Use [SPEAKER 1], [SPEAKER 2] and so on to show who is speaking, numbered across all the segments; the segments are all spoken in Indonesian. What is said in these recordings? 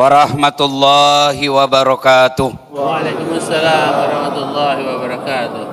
[SPEAKER 1] warahmatullahi wabarakatuh.
[SPEAKER 2] Waalaikumsalam warahmatullahi wabarakatuh.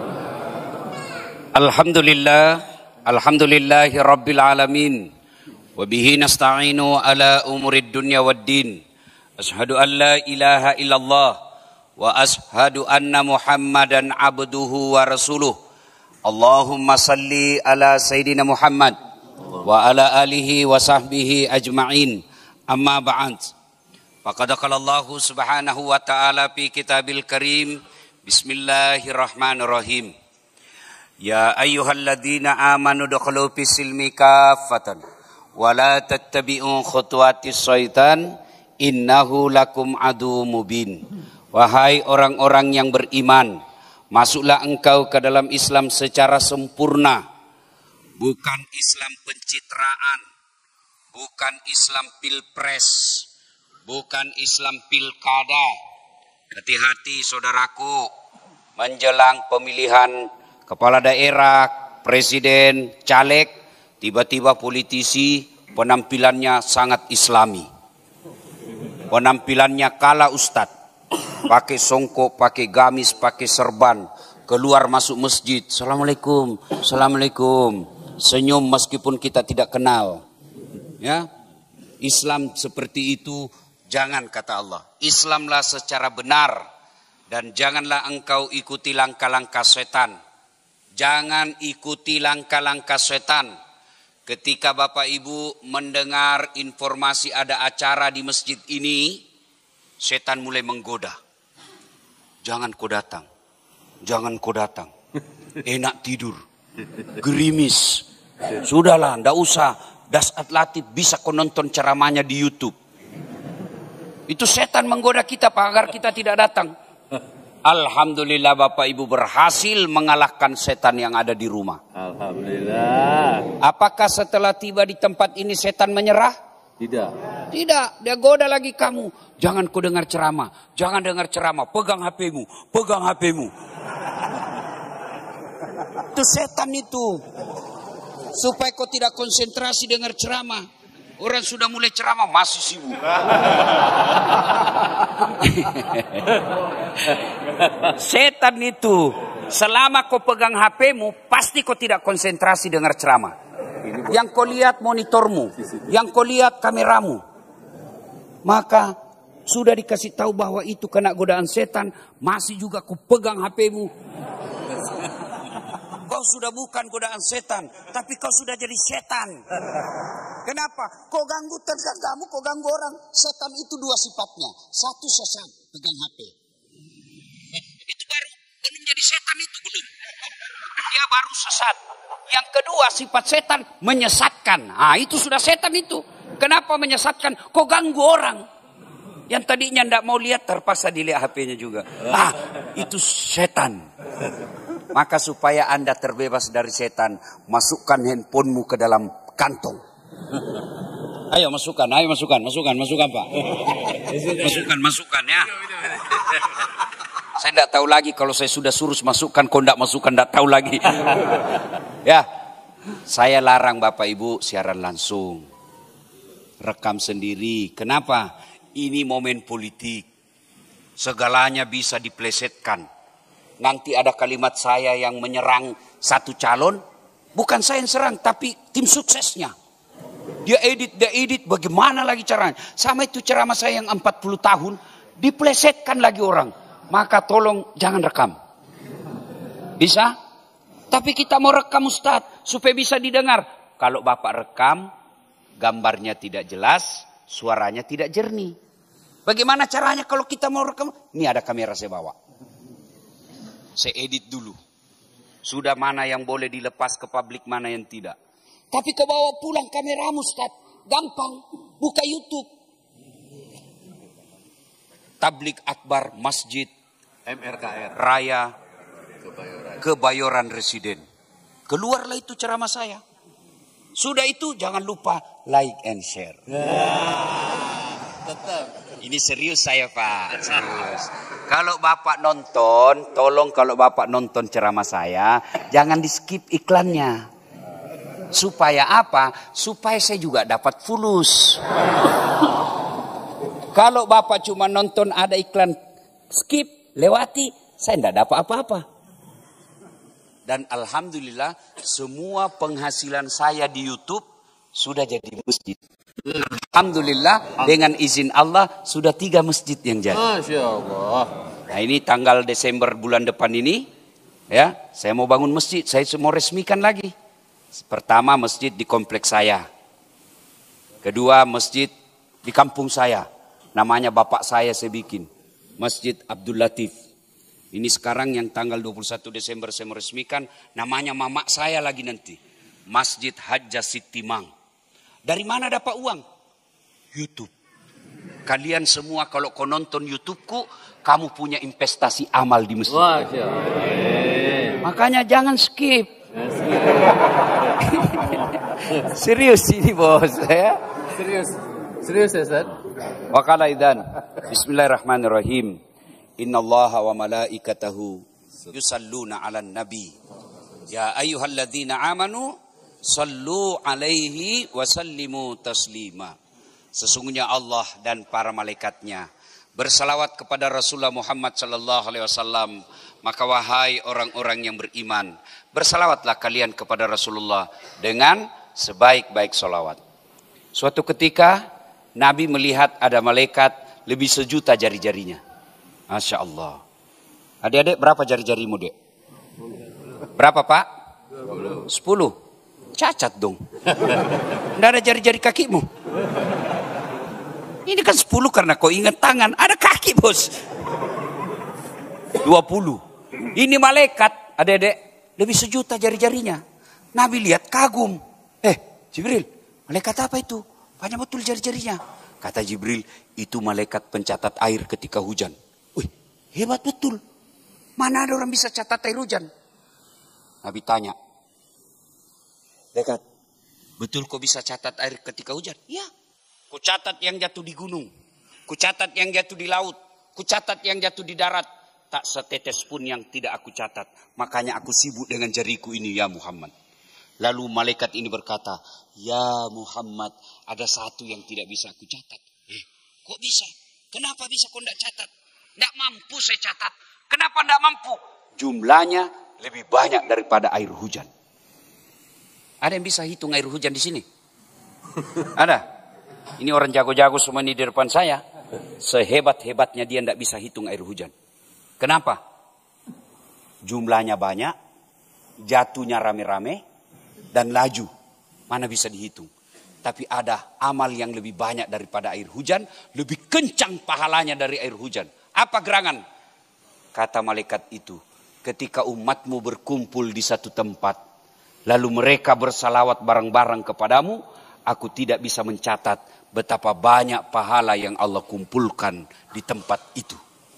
[SPEAKER 1] Alhamdulillahi rabbil alamin. Wabihi nasta'inu ala umurid dunya waddin. Ashhadu an la ilaha illallah wa ashhadu anna Muhammadan abduhu wa rasuluh. Allahumma salli ala Sayyidina Muhammad wa ala alihi wa sahbihi ajma'in. Amma ba'd. Faqad qala Allah subhanahu wa ta'ala fi kitabil karim. Bismillahirrahmanirrahim. Ya ayyuhalladzina amanu dukhulu fis silmi kaffatan wa la tattabi'u khutuwatis syaitan innahu lakum adu mubin. Wahai orang-orang yang beriman, masuklah engkau ke dalam Islam secara sempurna. Bukan Islam pencitraan, bukan Islam pilpres, bukan Islam pilkada. Hati-hati saudaraku, menjelang pemilihan kepala daerah, presiden, caleg, tiba-tiba politisi penampilannya sangat islami. Penampilannya kala ustadz. Pakai songkok, pakai gamis, pakai serban. Keluar masuk masjid. Assalamualaikum, assalamualaikum. Senyum meskipun kita tidak kenal. Ya, Islam seperti itu jangan, kata Allah. Islamlah secara benar. Dan janganlah engkau ikuti langkah-langkah setan. Jangan ikuti langkah-langkah setan. Ketika Bapak Ibu mendengar informasi ada acara di masjid ini, setan mulai menggoda. Jangan kau datang. Jangan kau datang. Enak tidur. Gerimis. Sudahlah, ndak usah. Dasat Latif bisa kau nonton ceramahnya di YouTube. Itu setan menggoda kita agar kita tidak datang. Alhamdulillah Bapak Ibu berhasil mengalahkan setan yang ada di rumah.
[SPEAKER 2] Alhamdulillah.
[SPEAKER 1] Apakah setelah tiba di tempat ini setan menyerah?
[SPEAKER 2] Tidak.
[SPEAKER 1] Tidak, dia goda lagi kamu. Jangan kau dengar ceramah, jangan dengar ceramah. Pegang HP-mu, pegang HP-mu. Itu setan itu. Supaya kau tidak konsentrasi dengar ceramah. Orang sudah mulai ceramah masih sibuk. Setan itu, selama kau pegang HP-mu, pasti kau tidak konsentrasi dengar ceramah. Yang kau lihat monitormu, yang kau lihat kameramu. Maka sudah dikasih tahu bahwa itu kena godaan setan, masih juga kau pegang HP-mu. Kau sudah bukan godaan setan, tapi kau sudah jadi setan. Kenapa? Kau ganggu tetanggamu, kau ganggu orang. Setan itu dua sifatnya. Satu sesat, pegang HP. Itu baru belum jadi setan itu belum. Dia baru sesat. Yang kedua sifat setan menyesatkan. Ah, itu sudah setan itu. Kenapa menyesatkan? Kau ganggu orang. Yang tadinya tidak mau lihat terpaksa dilihat HP-nya juga. Ah, itu setan. Maka supaya Anda terbebas dari setan, masukkan handphonemu ke dalam kantong. Ayo masukkan Pak. Masukkan ya. Saya tidak tahu lagi kalau saya sudah suruh masukkan, kau tidak masukkan, tidak tahu lagi. Ya, saya larang Bapak Ibu siaran langsung. Rekam sendiri. Kenapa? Ini momen politik. Segalanya bisa diplesetkan. Nanti ada kalimat saya yang menyerang satu calon. Bukan saya yang serang, tapi tim suksesnya. Dia edit, bagaimana lagi caranya. Sama itu ceramah saya yang 40 tahun, diplesetkan lagi orang. Maka tolong jangan rekam. Bisa? Tapi kita mau rekam Ustadz, supaya bisa didengar. Kalau Bapak rekam, gambarnya tidak jelas, suaranya tidak jernih. Bagaimana caranya kalau kita mau rekam? Ini ada kamera saya bawa. Saya edit dulu. Sudah mana yang boleh dilepas ke publik, mana yang tidak. Tapi kau bawa pulang kameramu Ustaz. Gampang. Buka YouTube. Tablik Akbar Masjid
[SPEAKER 2] MRKR
[SPEAKER 1] Raya Kebayoran Residen. Keluarlah itu ceramah saya. Sudah itu jangan lupa like and share.
[SPEAKER 2] Tetap.
[SPEAKER 1] Ini serius saya Pak. Serius. Kalau Bapak nonton, tolong kalau Bapak nonton ceramah saya, jangan di skip iklannya. Supaya apa? Supaya saya juga dapat fulus. Kalau Bapak cuma nonton ada iklan, skip, lewati, saya tidak dapat apa-apa. Dan alhamdulillah semua penghasilan saya di YouTube sudah jadi masjid. Alhamdulillah dengan izin Allah sudah 3 masjid yang jadi.
[SPEAKER 2] Masya Allah.
[SPEAKER 1] Nah ini tanggal Desember bulan depan ini, ya saya mau bangun masjid, saya mau resmikan lagi. Pertama masjid di kompleks saya. Kedua masjid di kampung saya. Namanya bapak saya bikin. Masjid Abdul Latif. Ini sekarang yang tanggal 21 Desember saya meresmikan. Namanya mamak saya lagi nanti. Masjid Hajjah Sitimang. Dari mana dapat uang? YouTube. Kalian semua kalau kau nonton YouTubeku, kamu punya investasi amal di masjid.
[SPEAKER 2] Masya Allah.
[SPEAKER 1] Makanya jangan skip. Serius ini bos ya.
[SPEAKER 2] Serius ya Ustaz?
[SPEAKER 1] Waqala idzan. Bismillahirrahmanirrahim. Innallaha wa malaikatahu yusalluna 'alan nabi. Ya ayyuhalladzina amanu sallu 'alaihi wa sallimu taslima. Sesungguhnya Allah dan para malaikatnya bersalawat kepada Rasulullah Muhammad sallallahu alaihi wasallam. Maka wahai orang-orang yang beriman, bersalawatlah kalian kepada Rasulullah dengan sebaik-baik salawat. Suatu ketika Nabi melihat ada malaikat lebih sejuta jari-jarinya. Masya Allah. Adik-adik berapa jari-jarimu dek? Berapa pak? 10. Cacat dong. Tidak ada jari-jari kakimu. Ini kan 10 karena kau ingat tangan. Ada kaki bos. 20. Ini malaikat adik-adik lebih sejuta jari-jarinya. Nabi lihat kagum. Jibril, malaikat apa itu? Banyak betul jari-jarinya. Kata Jibril, itu malaikat pencatat air ketika hujan. Wih, hebat betul. Mana ada orang bisa catat air hujan? Nabi tanya. Dekat, betul kau bisa catat air ketika hujan? Ya. Ku catat yang jatuh di gunung. Ku catat yang jatuh di laut. Ku catat yang jatuh di darat. Tak setetes pun yang tidak aku catat. Makanya aku sibuk dengan jariku ini ya Muhammad. Lalu malaikat ini berkata, ya Muhammad, ada satu yang tidak bisa aku catat. Kok bisa? Kenapa bisa kau tidak catat? Tidak mampu saya catat. Kenapa tidak mampu? Jumlahnya lebih banyak daripada air hujan. Ada yang bisa hitung air hujan di sini? Ada? Ini orang jago-jago semua ini di depan saya. Sehebat-hebatnya dia tidak bisa hitung air hujan. Kenapa? Jumlahnya banyak, jatuhnya rame-rame, dan laju. Mana bisa dihitung. Tapi ada amal yang lebih banyak daripada air hujan. Lebih kencang pahalanya dari air hujan. Apa gerangan? Kata malaikat itu. Ketika umatmu berkumpul di satu tempat. Lalu mereka bersalawat bareng-bareng kepadamu. Aku tidak bisa mencatat betapa banyak pahala yang Allah kumpulkan di tempat itu.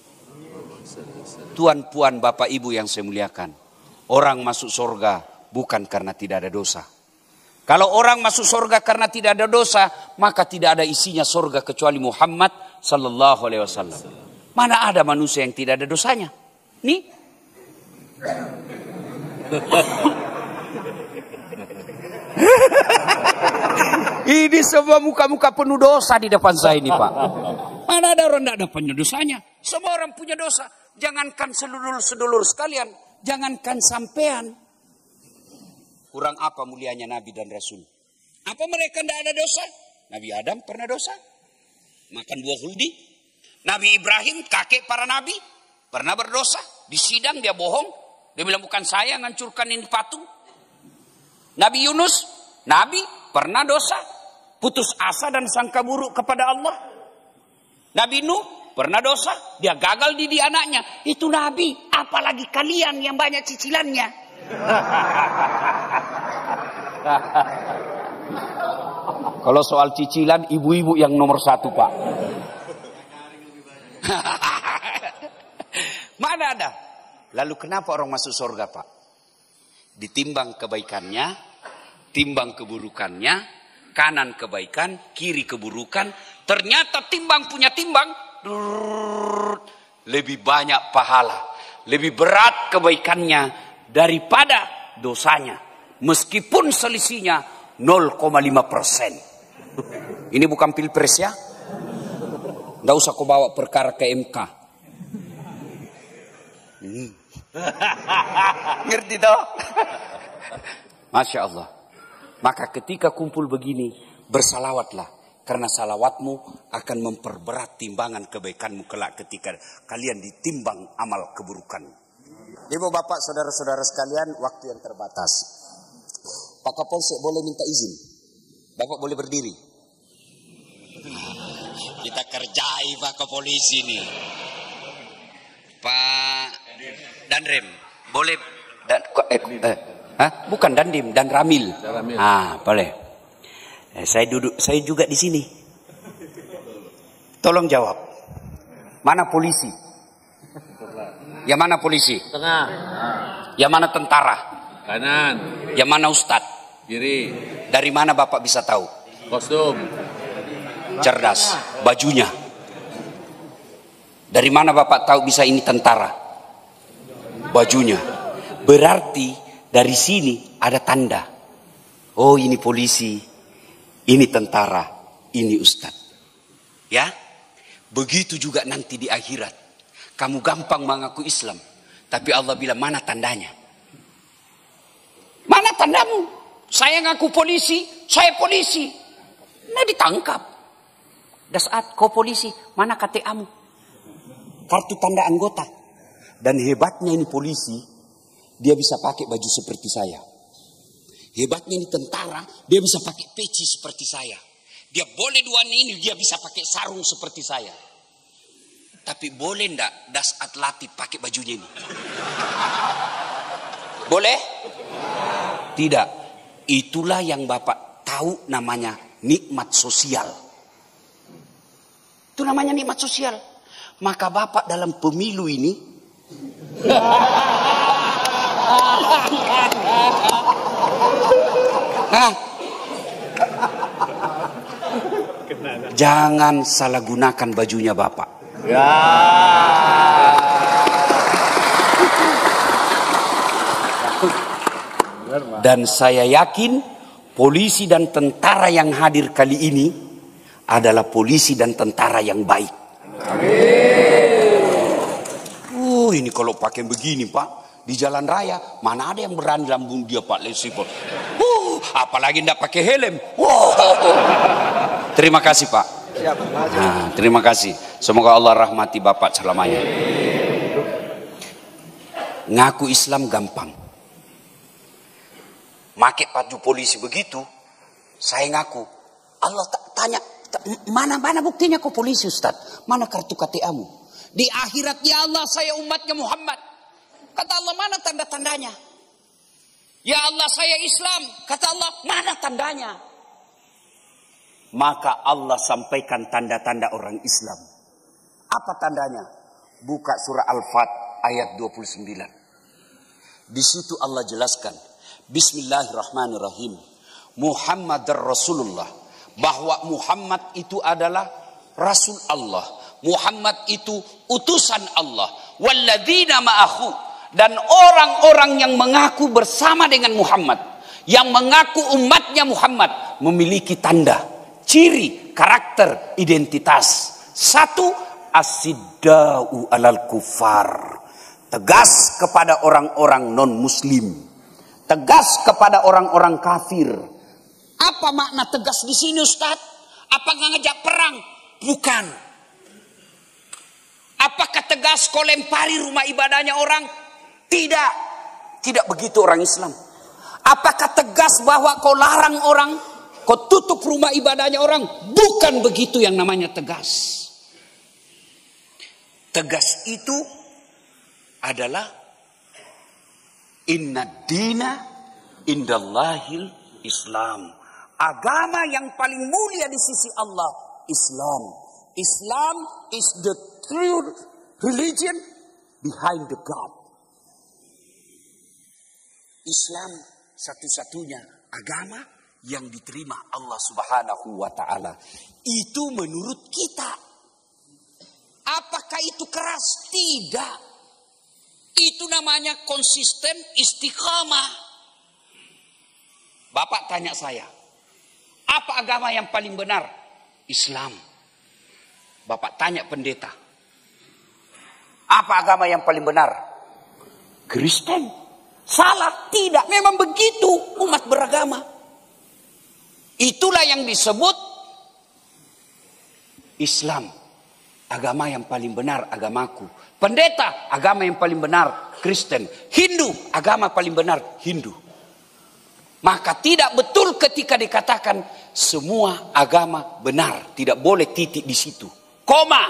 [SPEAKER 1] Tuan puan bapak ibu yang saya muliakan. Orang masuk surga bukan karena tidak ada dosa. Kalau orang masuk surga karena tidak ada dosa, maka tidak ada isinya surga kecuali Muhammad sallallahu alaihi wasallam. Mana ada manusia yang tidak ada dosanya? Nih. Ini semua muka-muka penuh dosa di depan saya ini Pak. Mana ada orang tidak ada punya dosanya? Semua orang punya dosa. Jangankan sedulur-sedulur sekalian. Jangankan sampean. Kurang apa mulianya Nabi dan Rasul? Apa mereka tidak ada dosa? Nabi Adam pernah dosa. Makan buah huldi. Nabi Ibrahim, kakek para nabi, pernah berdosa. Di sidang dia bohong. Dia bilang bukan saya yang hancurkan ini patung. Nabi Yunus, nabi pernah dosa. Putus asa dan sangka buruk kepada Allah. Nabi Nuh pernah dosa. Dia gagal didik anaknya. Itu nabi. Apalagi kalian yang banyak cicilannya. Kalau soal cicilan, ibu-ibu yang nomor 1 Pak. Mana ada? Lalu kenapa orang masuk surga Pak? Ditimbang kebaikannya, timbang keburukannya, kanan kebaikan, kiri keburukan. Ternyata timbang punya timbang, lebih banyak pahala, lebih berat kebaikannya daripada dosanya. Meskipun selisihnya 0,5%. Ini bukan pilpres ya. Nggak usah kau bawa perkara ke MK. Ngerti toh? Masya Allah. Maka ketika kumpul begini, bersalawatlah. Karena salawatmu akan memperberat timbangan kebaikanmu kelak ketika kalian ditimbang amal keburukan. Ibu bapak saudara-saudara sekalian, waktu yang terbatas. Pak Kapolsek boleh minta izin. Bapak boleh berdiri. Kita kerjai Pak Polisi nih. Pak Danrem, boleh bukan Dandim, Dan Ramil. Boleh. Saya duduk, saya juga di sini. Tolong jawab. Mana polisi? Yang mana polisi?
[SPEAKER 2] Tengah.
[SPEAKER 1] Yang mana tentara?
[SPEAKER 2] Kanan.
[SPEAKER 1] Yang mana ustadz?
[SPEAKER 2] Kiri.
[SPEAKER 1] Dari mana Bapak bisa tahu?
[SPEAKER 2] Kostum.
[SPEAKER 1] Cerdas. Bajunya. Dari mana Bapak tahu bisa ini tentara? Bajunya. Berarti dari sini ada tanda. Oh, ini polisi, ini tentara, ini ustadz. Ya, begitu juga nanti di akhirat. Kamu gampang mengaku Islam, tapi Allah bilang mana tandanya? Mana tandamu? Saya ngaku polisi, saya polisi. Nah ditangkap. Saat kau polisi, mana KTA-mu? Kartu tanda anggota. Dan hebatnya ini polisi, dia bisa pakai baju seperti saya. Hebatnya ini tentara, dia bisa pakai peci seperti saya. Dia boleh dua ini, dia bisa pakai sarung seperti saya. Tapi boleh ndak Dasat Latif pakai bajunya ini? Boleh? Tidak. Itulah yang Bapak tahu namanya nikmat sosial. Itu namanya nikmat sosial. Maka Bapak dalam pemilu ini jangan salah gunakan bajunya Bapak.
[SPEAKER 2] Ya.
[SPEAKER 1] Dan saya yakin polisi dan tentara yang hadir kali ini adalah polisi dan tentara yang baik. Ini kalau pakai begini Pak, di jalan raya mana ada yang berani lambung dia Pak Lesipol. Apalagi tidak pakai helm. Terima kasih Pak. Terima kasih. Semoga Allah rahmati Bapak selamanya. Ngaku Islam gampang. Pakai baju polisi begitu, saya ngaku. Allah tanya, mana buktinya kau polisi Ustaz? Mana kartu KTA-mu? Di akhirat, ya Allah saya umatnya Muhammad. Kata Allah, mana tanda-tandanya? Ya Allah saya Islam. Kata Allah, mana tandanya? Maka Allah sampaikan tanda-tanda orang Islam. Apa tandanya? Buka surah Al-Fat ayat 29. Di situ Allah jelaskan, Bismillahirrahmanirrahim. Muhammadar Rasulullah. Bahwa Muhammad itu adalah Rasul Allah. Muhammad itu utusan Allah. Walladzina ma'ahu. Dan orang-orang yang mengaku bersama dengan Muhammad. Yang mengaku umatnya Muhammad. Memiliki tanda, ciri, karakter, identitas. Satu, as-sidda'u alal kufar. Tegas kepada orang-orang non-muslim. Tegas kepada orang-orang kafir. Apa makna tegas di sini Ustaz? Apa ngajak perang? Bukan. Apakah tegas kau lempari rumah ibadahnya orang? Tidak. Tidak begitu orang Islam. Apakah tegas bahwa kau larang orang? Kau tutup rumah ibadahnya orang? Bukan begitu yang namanya tegas. Tegas itu adalah inna dina indallahil Islam. Agama yang paling mulia di sisi Allah, Islam. Islam is the true religion behind the God. Islam satu-satunya agama yang diterima Allah Subhanahu wa ta'ala. Itu menurut kita. Apakah itu keras? Tidak. Itu namanya konsisten, istiqamah. Bapak tanya saya, apa agama yang paling benar? Islam. Bapak tanya pendeta, apa agama yang paling benar? Kristen. Salah, tidak. Memang begitu umat beragama. Itulah yang disebut Islam. Agama yang paling benar, agamaku. Pendeta, agama yang paling benar, Kristen. Hindu, agama paling benar, Hindu. Maka tidak betul ketika dikatakan semua agama benar. Tidak boleh titik di situ. Koma.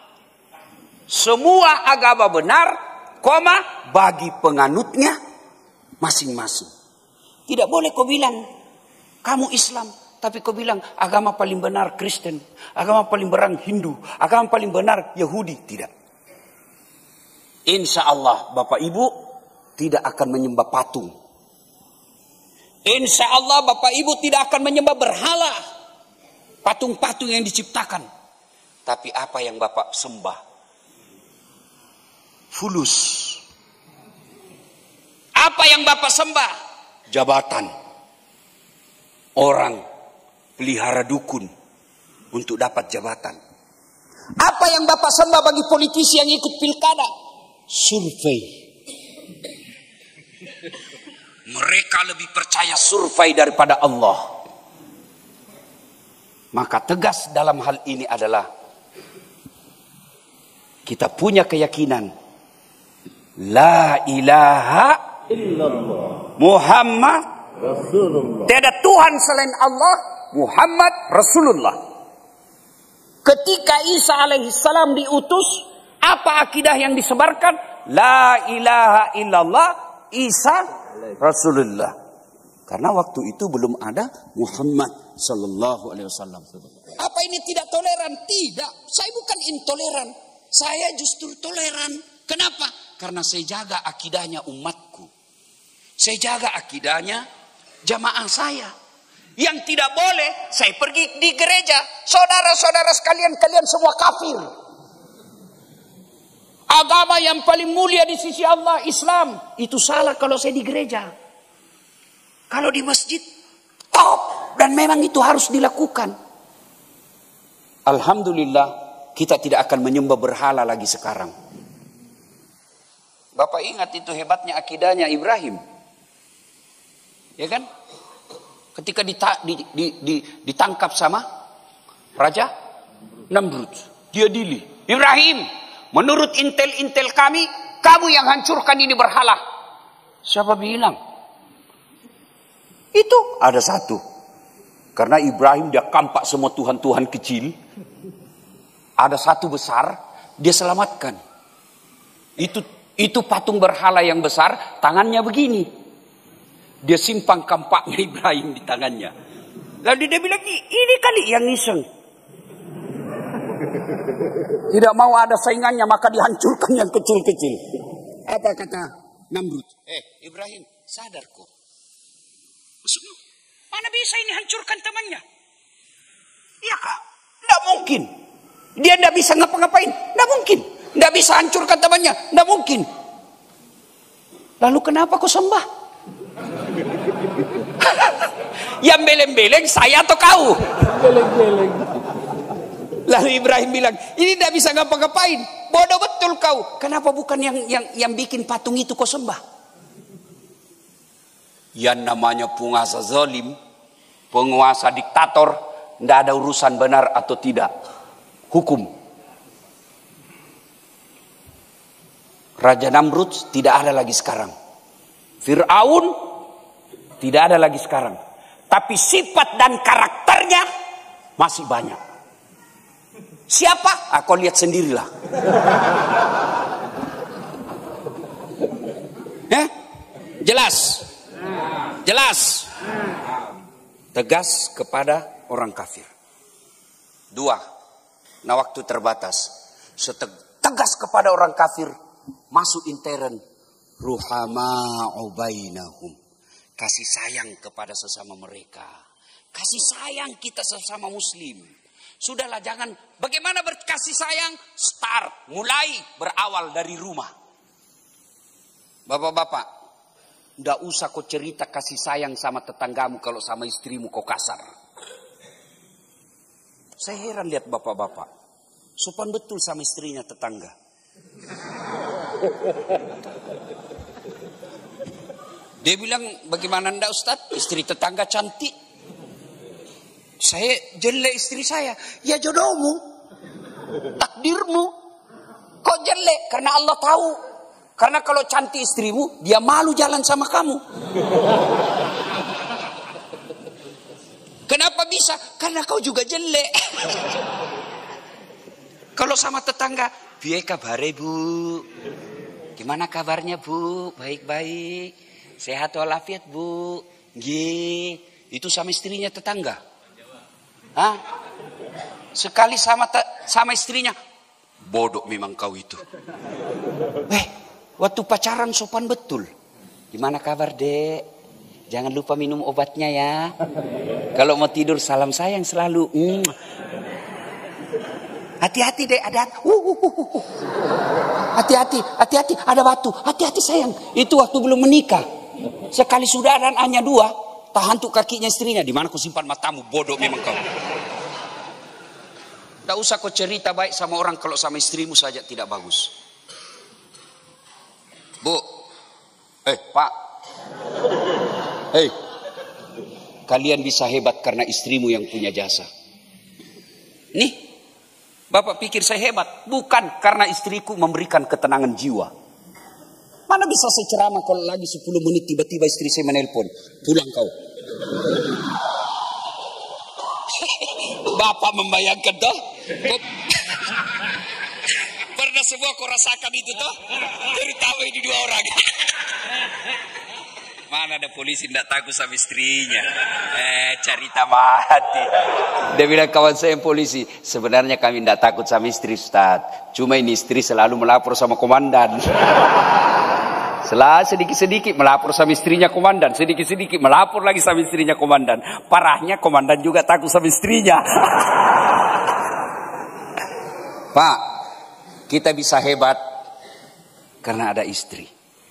[SPEAKER 1] Semua agama benar, koma, bagi penganutnya masing-masing. Tidak boleh kau bilang kamu Islam, tapi kau bilang agama paling benar Kristen, agama paling benar Hindu, agama paling benar Yahudi. Tidak. Insya Allah Bapak Ibu tidak akan menyembah patung. Insya Allah Bapak Ibu tidak akan menyembah berhala, patung-patung yang diciptakan. Tapi apa yang Bapak sembah? Fulus. Apa yang Bapak sembah? Jabatan. Orang pelihara dukun untuk dapat jabatan. Apa yang Bapak sembah bagi politisi yang ikut pilkada? Survei. Mereka lebih percaya survei daripada Allah. Maka tegas dalam hal ini adalah kita punya keyakinan la ilaha illallah Muhammad Rasulullah. Tiada Tuhan selain Allah, Muhammad Rasulullah. Ketika Isa alaihissalam diutus, apa akidah yang disebarkan? La ilaha illallah Isa Rasulullah. Karena waktu itu belum ada Muhammad sallallahu alaihi wasallam. Apa ini tidak toleran? Tidak. Saya bukan intoleran. Saya justru toleran. Kenapa? Karena saya jaga akidahnya umatku. Saya jaga akidahnya jamaah saya. Yang tidak boleh, saya pergi di gereja. Saudara-saudara sekalian, kalian semua kafir. Agama yang paling mulia di sisi Allah, Islam. Itu salah kalau saya di gereja. Kalau di masjid, top. Dan memang itu harus dilakukan. Alhamdulillah, kita tidak akan menyembah berhala lagi sekarang. Bapak ingat itu hebatnya akidahnya Ibrahim. Ya kan? Ketika ditangkap sama Raja Namrud. Dia dili. Ibrahim, menurut intel kami, kamu yang hancurkan ini berhala. Siapa bilang? Itu ada satu. Karena Ibrahim dia kampak semua Tuhan-Tuhan kecil. Ada satu besar, dia selamatkan. Itu patung berhala yang besar, tangannya begini. Dia simpang kampaknya Ibrahim di tangannya. Lalu dia bilang, ini kali yang iseng. Tidak mau ada saingannya, maka dihancurkan yang kecil-kecil. Apa kata Namrud? Ibrahim, sadar kok. Maksudnya, mana bisa ini hancurkan temannya? Iya kak, tidak mungkin. Dia tidak bisa ngapa-ngapain, tidak mungkin. Tidak bisa hancurkan temannya, tidak mungkin. Lalu kenapa kau sembah? Yang beleng-beleng saya atau kau? Beleng-beleng. Lalu Ibrahim bilang, ini tidak bisa ngapa-ngapain. Bodoh betul kau. Kenapa bukan yang bikin patung itu kau sembah? Yang namanya penguasa zalim, penguasa diktator, tidak ada urusan benar atau tidak. Hukum. Raja Namrud tidak ada lagi sekarang. Fir'aun tidak ada lagi sekarang. Tapi sifat dan karakternya masih banyak. Siapa? Kau lihat sendirilah. Jelas. Jelas. Tegas kepada orang kafir. Dua. Nah waktu terbatas. Tegas kepada orang kafir. Masuk intern. Ruhama'u bainahum. Kasih sayang kepada sesama mereka. Kasih sayang kita sesama muslim. Sudahlah jangan. Bagaimana berkasih sayang? Start. Mulai berawal dari rumah. Bapak-bapak. Tidak usah kau cerita kasih sayang sama tetanggamu kalau sama istrimu kau kasar. Saya heran lihat bapak-bapak. Sopan betul sama istrinya tetangga. Dia bilang, bagaimana ndak Ustaz? Istri tetangga cantik. Saya jelek istri saya. Ya jodohmu. Takdirmu. Kok jelek? Karena Allah tahu. Karena kalau cantik istrimu, dia malu jalan sama kamu. Kenapa bisa? Karena kau juga jelek. Kalau sama tetangga, piye kabare Bu? Gimana kabarnya Bu? Baik-baik. Sehat walafiat Bu. Nggih. Itu sama istrinya tetangga. Hah? Sekali sama istrinya, bodoh memang kau itu. Waktu pacaran sopan betul. Gimana kabar Dek? Jangan lupa minum obatnya ya. Kalau mau tidur salam sayang selalu. Hati-hati Dek, ada hati-hati, ada batu. Hati-hati sayang. Itu waktu belum menikah. Sekali sudah ada anaknya 2, tahan tuh kakinya istrinya. Di mana kau simpan matamu? Bodoh memang kau. Tidak usah kau cerita baik sama orang kalau sama istrimu saja tidak bagus. Bu, Pak, kalian bisa hebat karena istrimu yang punya jasa. Nih, Bapak pikir saya hebat? Bukan, karena istriku memberikan ketenangan jiwa. Mana bisa saya ceramah kalau lagi 10 menit tiba-tiba istri saya menelpon. Pulang kau. Bapak membayangkan toh? Pernah semua kau rasakan itu toh? Terutama ini 2 orang. Mana ada polisi tidak takut sama istrinya? Cerita mati. Dia bilang kawan saya yang polisi, sebenarnya kami tidak takut sama istri Ustaz. Cuma ini istri selalu melapor sama komandan. Setelah sedikit-sedikit melapor sama istrinya komandan, sedikit-sedikit melapor lagi sama istrinya komandan. Parahnya komandan juga takut sama istrinya. Pak, kita bisa hebat karena ada istri.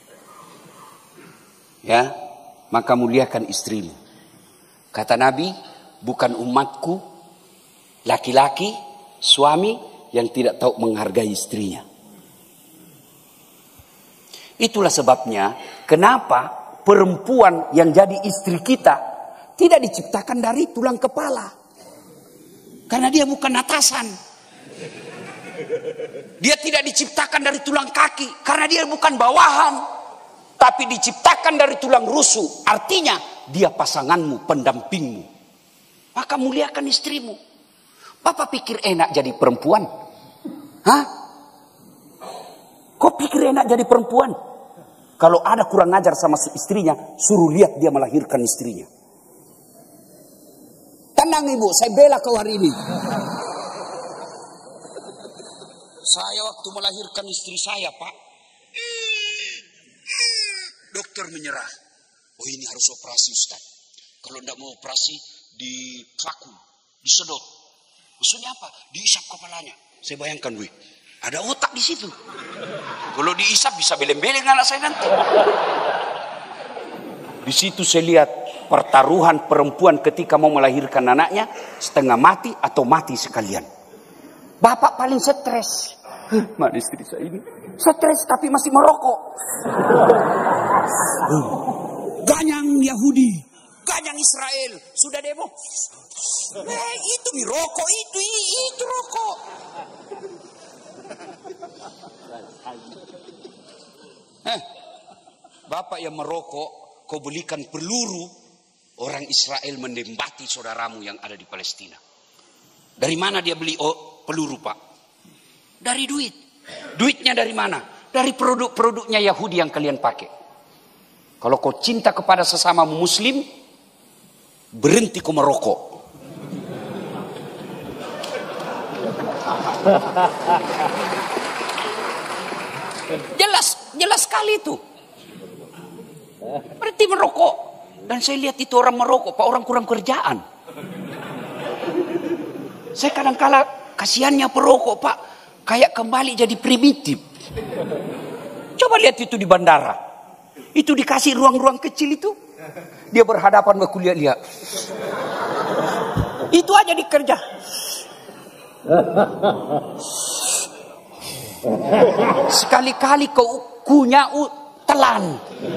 [SPEAKER 1] Ya, maka muliakan istrimu. Kata Nabi, bukan umatku laki-laki, suami yang tidak tahu menghargai istrinya. Itulah sebabnya kenapa perempuan yang jadi istri kita tidak diciptakan dari tulang kepala. Karena dia bukan atasan. Dia tidak diciptakan dari tulang kaki karena dia bukan bawahan. Tapi diciptakan dari tulang rusuk. Artinya dia pasanganmu, pendampingmu. Maka muliakan istrimu. Bapak pikir enak jadi perempuan? Hah? Kok pikir enak jadi perempuan? Kalau ada kurang ajar sama istrinya, suruh lihat dia melahirkan istrinya. Tenang Ibu, saya bela kau hari ini. Saya waktu melahirkan istri saya, Pak. Dokter menyerah. Oh ini harus operasi Ustaz. Kalau tidak mau operasi, divakum, disedot. Maksudnya apa? Diisap kepalanya. Saya bayangkan, wih, ada otak di situ. Kalau diisap bisa beleng-beleng anak saya nanti. Di situ saya lihat pertaruhan perempuan ketika mau melahirkan anaknya, setengah mati atau mati sekalian. Bapak paling stres. Mana istri saya ini? Stres tapi masih merokok. Ganyang Yahudi, ganyang Israel, sudah demo. Itu nih rokok, itu rokok. Bapak yang merokok, kau belikan peluru, orang Israel menembaki saudaramu yang ada di Palestina. Dari mana dia beli peluru, Pak? Dari duit. Duitnya dari mana? Dari produk-produknya Yahudi yang kalian pakai. Kalau kau cinta kepada sesama muslim, berhenti kau merokok. Jelas sekali itu. Berarti merokok. Dan saya lihat itu orang merokok, Pak, orang kurang kerjaan. Saya kadang-kala kasihannya perokok, Pak, kayak kembali jadi primitif. Coba lihat itu di bandara. Itu dikasih ruang-ruang kecil itu. Dia berhadapan sama kuliah lihat. Itu aja dikerja. Sekali-kali kau kunyah telan.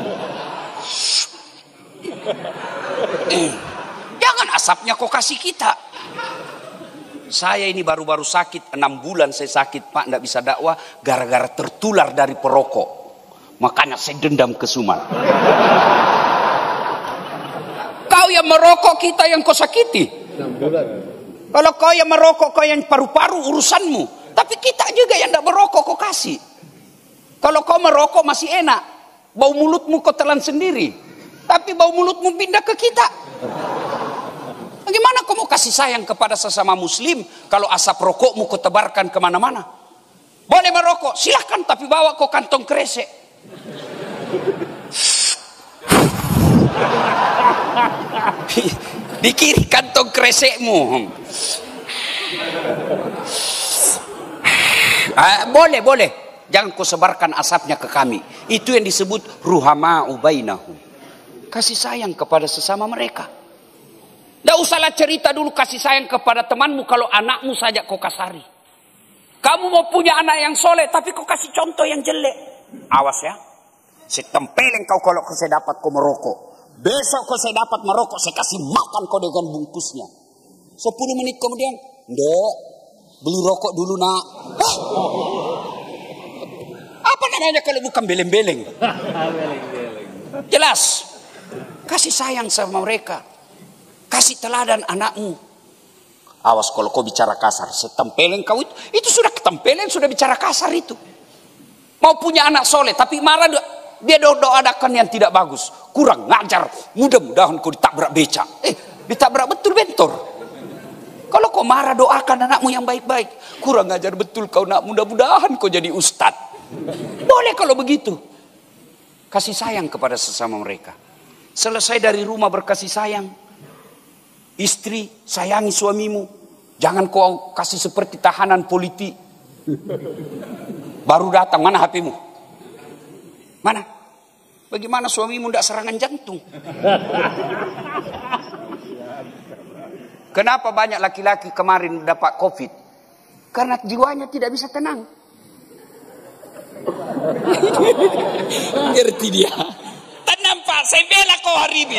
[SPEAKER 1] Jangan asapnya kau kasih kita. Saya ini baru-baru sakit, 6 bulan saya sakit Pak, tidak bisa dakwah gara-gara tertular dari perokok. Makanya saya dendam ke Suman. Kau yang merokok, kita yang kau sakiti.
[SPEAKER 2] 6 bulan.
[SPEAKER 1] Kalau kau yang merokok, kau yang paru-paru urusanmu. Tapi kita juga yang tidak merokok kau kasih. Kalau kau merokok masih enak, bau mulutmu kau telan sendiri. Tapi bau mulutmu pindah ke kita. Bagaimana kau mau kasih sayang kepada sesama muslim kalau asap rokokmu kau tebarkan kemana-mana? Boleh merokok, silahkan, tapi bawa kau kantong kresek. Di kiri kantong kresekmu. Boleh. Jangan kau sebarkan asapnya ke kami. Itu yang disebut ruhama'u bainahum. Kasih sayang kepada sesama mereka. Tidak usahlah cerita dulu kasih sayang kepada temanmu kalau anakmu saja kau kasari. Kamu mau punya anak yang soleh tapi kau kasih contoh yang jelek. Awas ya. Saya tempelin kau kalau saya dapat kau merokok. Besok kau saya dapat merokok, saya kasih makan kau dengan bungkusnya. 10 menit kemudian, Ndek, beli rokok dulu nak. Apa namanya kalau bukan beleng-beleng? Jelas. Kasih sayang sama mereka. Kasih teladan anakmu. Awas kalau kau bicara kasar, setempelin kau itu sudah ketempelin, sudah bicara kasar itu. Mau punya anak soleh, tapi marah dia doa-doakan yang tidak bagus. Kurang ngajar, mudah-mudahan kau ditabrak beca. Ditabrak betul bentor. Kalau kau marah doakan anakmu yang baik-baik. Kurang ngajar betul kau nak, mudah-mudahan kau jadi ustad. Boleh kalau begitu. Kasih sayang kepada sesama mereka. Selesai dari rumah berkasih sayang. Istri, sayangi suamimu. Jangan kau kasih seperti tahanan politik. Baru datang, mana HP-mu? Mana? Bagaimana suamimu tidak serangan jantung? Kenapa banyak laki-laki kemarin dapat COVID? Karena jiwanya tidak bisa tenang. Ngerti dia. Tenang Pak, saya bela kau hari ini.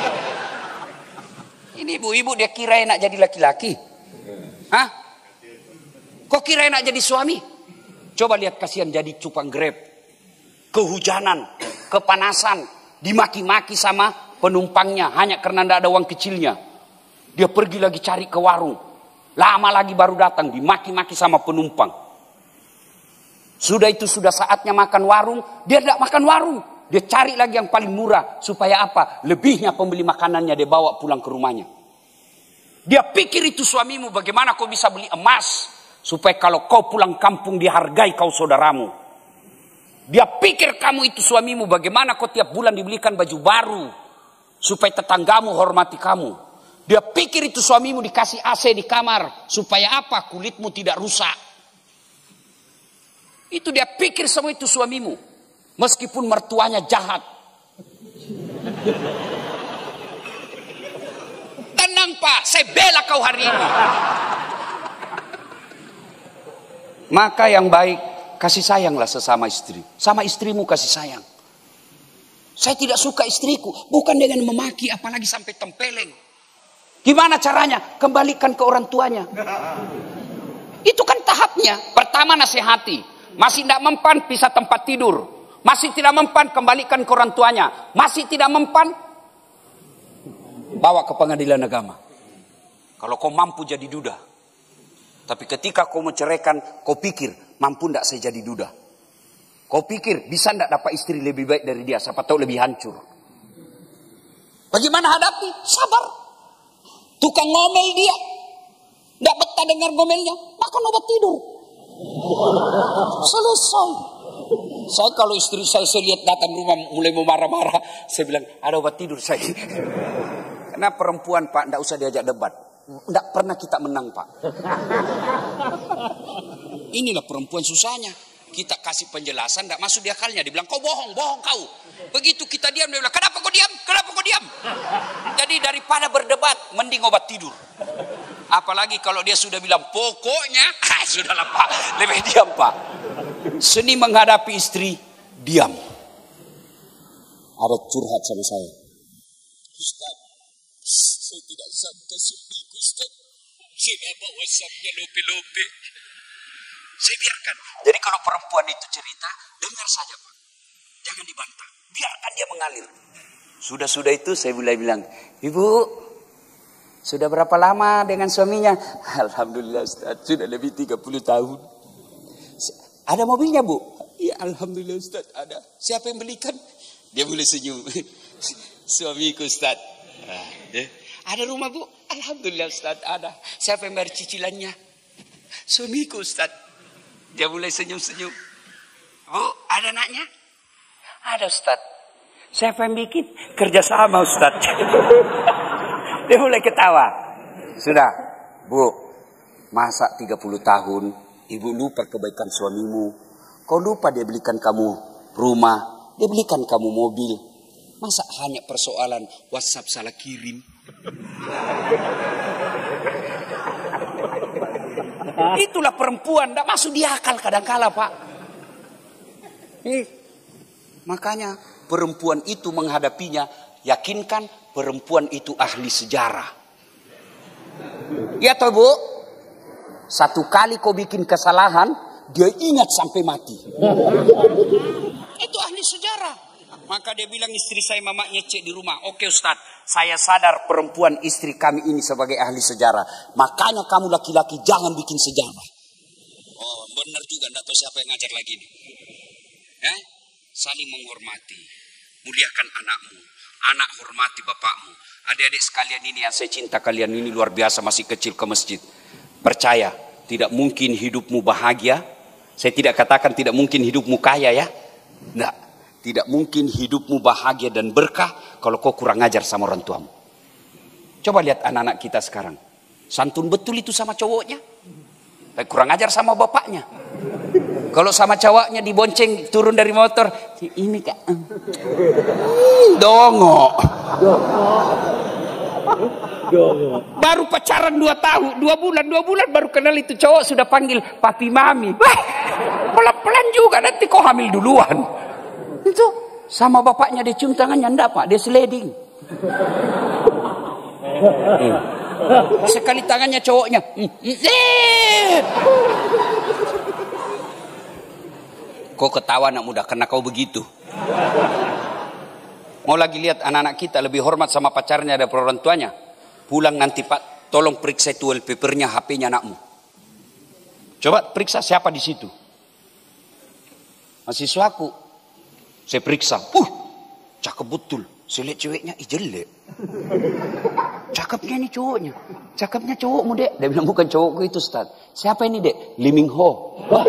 [SPEAKER 1] Ini ibu-ibu dia kira enak jadi laki-laki. Hah? Kok kira enak jadi suami? Coba lihat kasihan jadi cupang Grab. Kehujanan, kepanasan, dimaki-maki sama penumpangnya hanya karena tidak ada uang kecilnya. Dia pergi lagi cari ke warung. Lama lagi baru datang, dimaki-maki sama penumpang. Sudah saatnya makan warung, dia tidak makan warung. Dia cari lagi yang paling murah. Supaya apa? Lebihnya pembeli makanannya dia bawa pulang ke rumahnya. Dia pikir itu suamimu, bagaimana kau bisa beli emas. Supaya kalau kau pulang kampung dihargai kau saudaramu. Dia pikir kamu itu suamimu, bagaimana kau tiap bulan dibelikan baju baru. Supaya tetanggamu hormati kamu. Dia pikir itu suamimu dikasih AC di kamar. Supaya apa? Kulitmu tidak rusak. Itu dia pikir semua itu suamimu. Meskipun mertuanya jahat. Tenang Pak, saya bela kau hari ini. Maka yang baik, kasih sayanglah sesama istri. Sama istrimu kasih sayang. Saya tidak suka istriku, bukan dengan memaki, apalagi sampai tempeleng. Gimana caranya? Kembalikan ke orang tuanya. Itu kan tahapnya. Pertama nasihati. Masih tidak mempan, pisah tempat tidur. Masih tidak mempan, kembalikan ke orang tuanya. Masih tidak mempan, bawa ke pengadilan agama. Kalau kau mampu jadi duda. Tapi ketika kau menceraikan, kau pikir, mampu tidak saya jadi duda? Kau pikir, bisa tidak dapat istri lebih baik dari dia? Siapa tahu lebih hancur. Bagaimana hadapi? Sabar. Tukang ngomel dia. Tidak betah dengar ngomelnya, makan obat tidur. Selesai. Saya kalau istri saya lihat datang rumah mulai marah-marah, saya bilang ada obat tidur saya. Karena perempuan Pak, tidak usah diajak debat. Tidak pernah kita menang Pak. Inilah perempuan susahnya. Kita kasih penjelasan, tidak masuk di akalnya. Dia bilang kau bohong kau. Begitu kita diam, dia bilang kenapa kau diam? Kenapa kau diam? Jadi daripada berdebat, mending obat tidur. Apalagi kalau dia sudah bilang pokoknya, sudahlah Pak, lebih diam Pak. Seni menghadapi istri, diam. Ada curhat sama saya. Ustaz, saya tidak sangka suamiku, Ustaz. Saya bawa WhatsApp-nya lope-lope. Saya biarkan. Jadi kalau perempuan itu cerita, dengar saja Pak. Jangan dibantah. Biarkan dia mengalir. Sudah itu saya mulai bilang, Ibu, sudah berapa lama dengan suaminya? Alhamdulillah Ustaz, sudah lebih 30 tahun. Ada mobilnya Bu? Ya Alhamdulillah Ustaz, ada. Siapa yang belikan? Dia mulai senyum. Suamiku Ustaz. Ada rumah Bu? Alhamdulillah Ustaz, ada. Siapa yang bayar cicilannya? Suamiku Ustaz. Dia mulai senyum-senyum. Bu, ada anaknya? Ada Ustaz. Siapa yang bikin? Kerjasama Ustaz. Dia mulai ketawa. Sudah, Bu, masa 30 tahun Ibu lupa kebaikan suamimu. Kau lupa dia belikan kamu rumah, dia belikan kamu mobil. Masa hanya persoalan WhatsApp salah kirim? Itulah perempuan, tidak masuk di akal kadang-kala Pak. Makanya perempuan itu menghadapinya, yakinkan perempuan itu ahli sejarah. Ya toh Bu? Satu kali kau bikin kesalahan, dia ingat sampai mati. Itu ahli sejarah. Maka dia bilang istri saya mamanya cek di rumah. Oke Ustaz, saya sadar perempuan istri kami ini sebagai ahli sejarah. Makanya kamu laki-laki jangan bikin sejarah. Oh benar juga, tidak tahu siapa yang ngajar lagi nih. Saling menghormati. Muliakan anakmu. Anak hormati bapakmu. Adik-adik sekalian ini yang saya cinta, kalian ini luar biasa, masih kecil ke masjid. Percaya, tidak mungkin hidupmu bahagia. Saya tidak katakan tidak mungkin hidupmu kaya ya. Tidak. Tidak mungkin hidupmu bahagia dan berkah kalau kau kurang ajar sama orang tuamu. Coba lihat anak-anak kita sekarang. Santun betul itu sama cowoknya. Tapi kurang ajar sama bapaknya. Kalau sama cowoknya dibonceng turun dari motor. Ini Kak. Dongo. Baru pacaran 2 tahun, 2 bulan baru kenal itu cowok sudah panggil papi mami. Pelan-pelan juga nanti kau hamil duluan. Itu sama bapaknya dia cium tangannya, enggak Pak, dia sliding. Sekali tangannya cowoknya. Kau ketawa anak muda karena kau begitu. Mau lagi lihat anak-anak kita lebih hormat sama pacarnya daripada orang tuanya. Pulang nanti Pak, tolong periksa itu wallpapernya HP-nya anakmu. Coba periksa siapa di situ. Mahasiswaku. Saya periksa. Cakep betul. Saya lihat ceweknya, jelek. Cakepnya ini cowoknya. Cakepnya cowokmu Dek. Dia bilang bukan cowokku itu Ustaz. Siapa ini Dek? Lee Min Ho.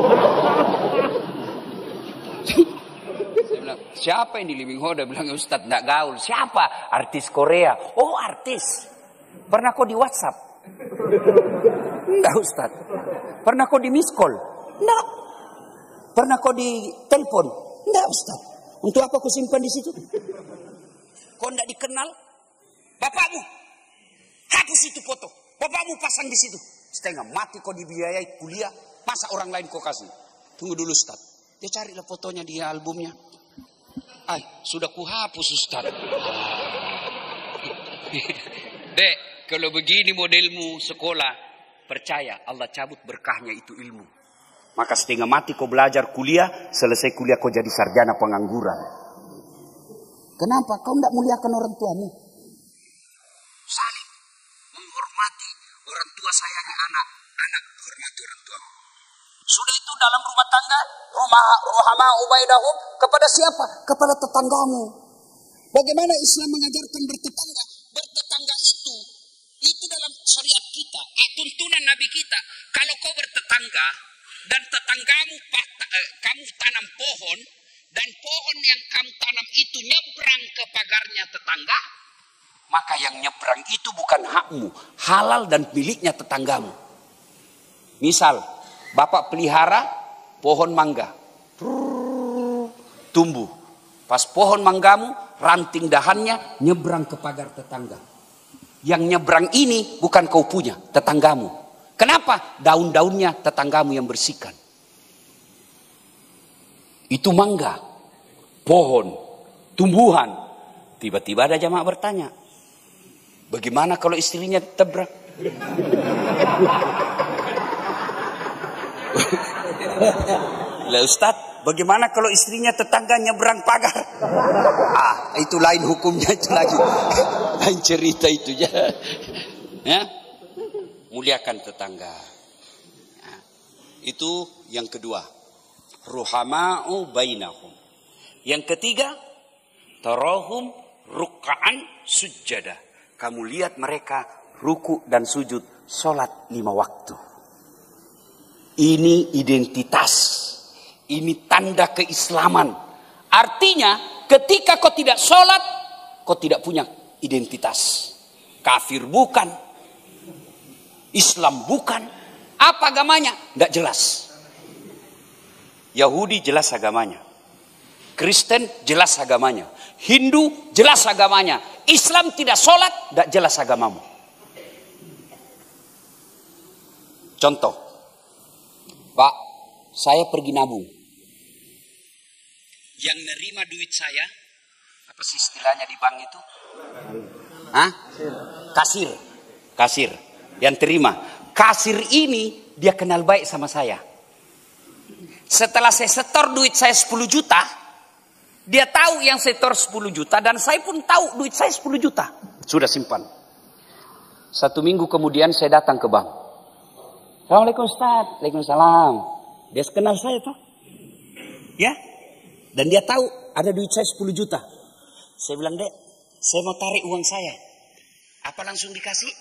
[SPEAKER 1] Saya bilang, siapa ini Lee Min Ho? Dia bilang Ustaz enggak gaul. Siapa? Artis Korea. Oh artis. Pernah kau di WhatsApp? Enggak Ustaz. Pernah kau di miss call? Enggak. Pernah kau di telepon? Enggak Ustaz. Untuk apa kau simpan di situ? Kau enggak dikenal? Bapakmu hapus itu foto. Bapakmu pasang di situ. Setengah mati kau dibiayai kuliah. Masa orang lain kau kasih? Tunggu dulu Ustaz. Dia carilah fotonya di albumnya. Sudah ku hapus Ustaz. Dek, kalau begini modelmu sekolah, percaya Allah cabut berkahnya itu ilmu. Maka setengah mati kau belajar kuliah, selesai kuliah kau jadi sarjana pengangguran. Kenapa? Kau tidak muliakan orang tuamu. Saling menghormati orang tua, sayangi anak, anak hormati orang tuamu. Sudah itu dalam rumah tangga, rohama ubaidahum, kepada siapa? Kepada tetanggamu. Bagaimana Islam mengajarkan bertetangga? Bertetangga itu dalam syariat kita, tuntunan Nabi kita. Kalau kau bertetangga dan tetanggamu kamu tanam pohon dan pohon yang kamu tanam itu nyebrang ke pagarnya tetangga, maka yang nyebrang itu bukan hakmu, halal dan miliknya tetanggamu. Misal, bapak pelihara pohon mangga, tumbuh. Pas pohon manggamu, ranting dahannya nyebrang ke pagar tetangga. Yang nyebrang ini bukan kau punya, tetanggamu. Kenapa? Daun-daunnya tetanggamu yang bersihkan. Itu mangga, pohon, tumbuhan. Tiba-tiba ada jamaah bertanya, bagaimana kalau istrinya tabrak? Lah Ustaz, bagaimana kalau istrinya tetangga nyebrang pagar? Itu lain hukumnya itu lagi. Lain cerita itu ya. Muliakan tetangga. Nah, itu yang kedua. Ruhama'u bainahum. Yang ketiga, tarahum ruk'an sujada. Kamu lihat mereka ruku dan sujud salat 5 waktu. Ini identitas. Ini tanda keislaman. Artinya ketika kau tidak sholat, kau tidak punya identitas. Kafir bukan. Islam bukan. Apa agamanya? Tidak jelas. Yahudi jelas agamanya. Kristen jelas agamanya. Hindu jelas agamanya. Islam tidak sholat, tidak jelas agamamu. Contoh. Pak, saya pergi nabung. Yang nerima duit saya, apa sih istilahnya di bank itu? Hah? Kasir. Yang terima. Kasir ini dia kenal baik sama saya. Setelah saya setor duit saya 10 juta, dia tahu yang setor 10 juta dan saya pun tahu duit saya 10 juta. Sudah simpan. 1 minggu kemudian saya datang ke bank. Assalamualaikum Ustaz. Waalaikumsalam. Dia kenal saya tuh. Ya? Dan dia tahu ada duit saya 10 juta. Saya bilang, Dek, saya mau tarik uang saya. Apa langsung dikasih?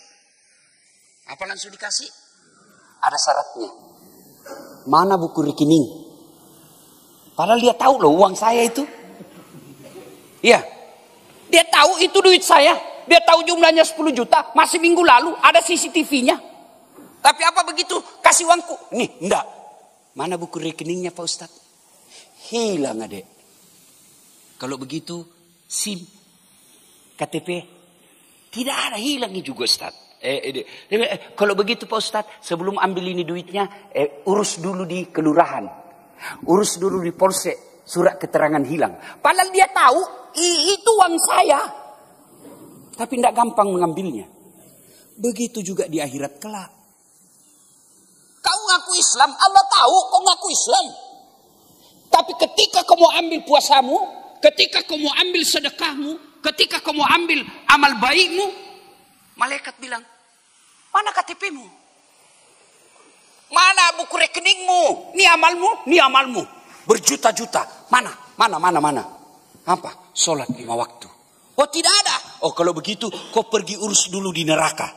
[SPEAKER 1] Ada syaratnya. Mana buku rekening? Padahal dia tahu loh uang saya itu. Iya. Dia tahu itu duit saya. Dia tahu jumlahnya 10 juta. Masih minggu lalu ada CCTV-nya. Tapi apa begitu? Kasih uangku. Nih, enggak. Mana buku rekeningnya Pak Ustadz? Hilang adek. Kalau begitu SIM, KTP tidak ada, hilangnya juga Ustaz. Kalau begitu Pak Ustaz, sebelum ambil ini duitnya, urus dulu di kelurahan, urus dulu di polsek, surat keterangan hilang. Padahal dia tahu itu uang saya, tapi tidak gampang mengambilnya. Begitu juga di akhirat kelak. Kau ngaku Islam, Allah tahu kau ngaku Islam. Tapi ketika kamu ambil puasamu, ketika kamu ambil sedekahmu, ketika kamu ambil amal baikmu, malaikat bilang, mana KTP-mu? Mana buku rekeningmu? Ini amalmu. Berjuta-juta. Mana? Apa? Sholat 5 waktu. Oh tidak ada. Oh kalau begitu kau pergi urus dulu di neraka.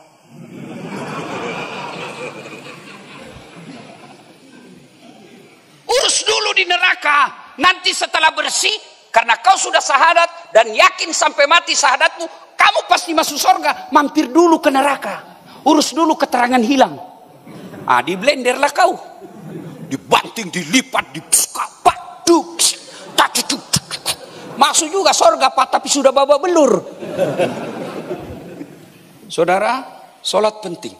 [SPEAKER 1] Urus dulu di neraka. Nanti setelah bersih, karena kau sudah syahadat dan yakin sampai mati syahadatmu, kamu pasti masuk surga. Mampir dulu ke neraka. Urus dulu keterangan hilang. Di blenderlah kau. Dibanting, dilipat, dibuka, masuk juga surga Pak, tapi sudah babak belur. Saudara, sholat penting.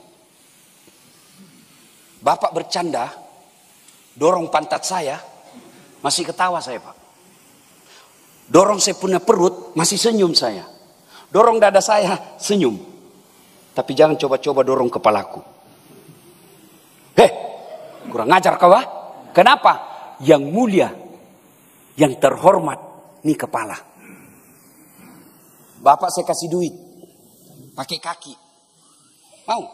[SPEAKER 1] Bapak bercanda, dorong pantat saya, masih ketawa saya Pak. Dorong saya punya perut, masih senyum saya. Dorong dada saya, senyum. Tapi jangan coba-coba dorong kepalaku. Kurang ngajar kau ah? Kenapa? Yang mulia, yang terhormat, ini kepala. Bapak saya kasih duit, pakai kaki. Mau?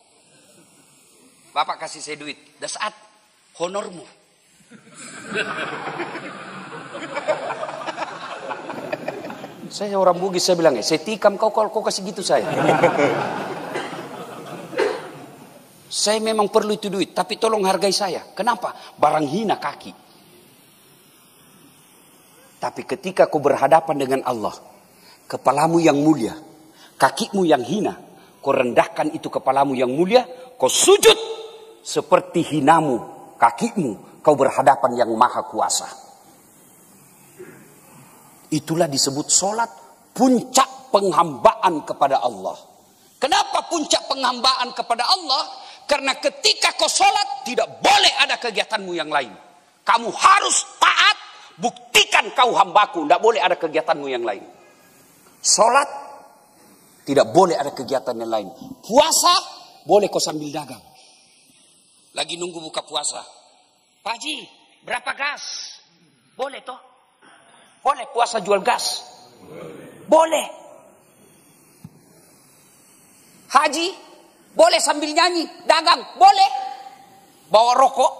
[SPEAKER 1] Bapak kasih saya duit, dah saat honormu. Saya orang Bugis, saya bilang, saya tikam kau kalau kau kasih gitu saya. Saya memang perlu itu duit, tapi tolong hargai saya. Kenapa? Barang hina kaki. Tapi ketika kau berhadapan dengan Allah, kepalamu yang mulia, kakimu yang hina, kau rendahkan itu kepalamu yang mulia, kau sujud seperti hinamu, kakimu, kau berhadapan yang maha kuasa. Itulah disebut sholat puncak penghambaan kepada Allah. Kenapa puncak penghambaan kepada Allah? Karena ketika kau sholat tidak boleh ada kegiatanmu yang lain. Kamu harus taat, Buktikan kau hambaku, tidak boleh ada kegiatanmu yang lain. Sholat, tidak boleh ada kegiatan yang lain. Puasa, boleh kau sambil dagang. Lagi nunggu buka puasa. Pak Haji, berapa gas? Boleh toh? Boleh puasa jual gas? Boleh. Haji, boleh sambil nyanyi, dagang? Boleh. Bawa rokok?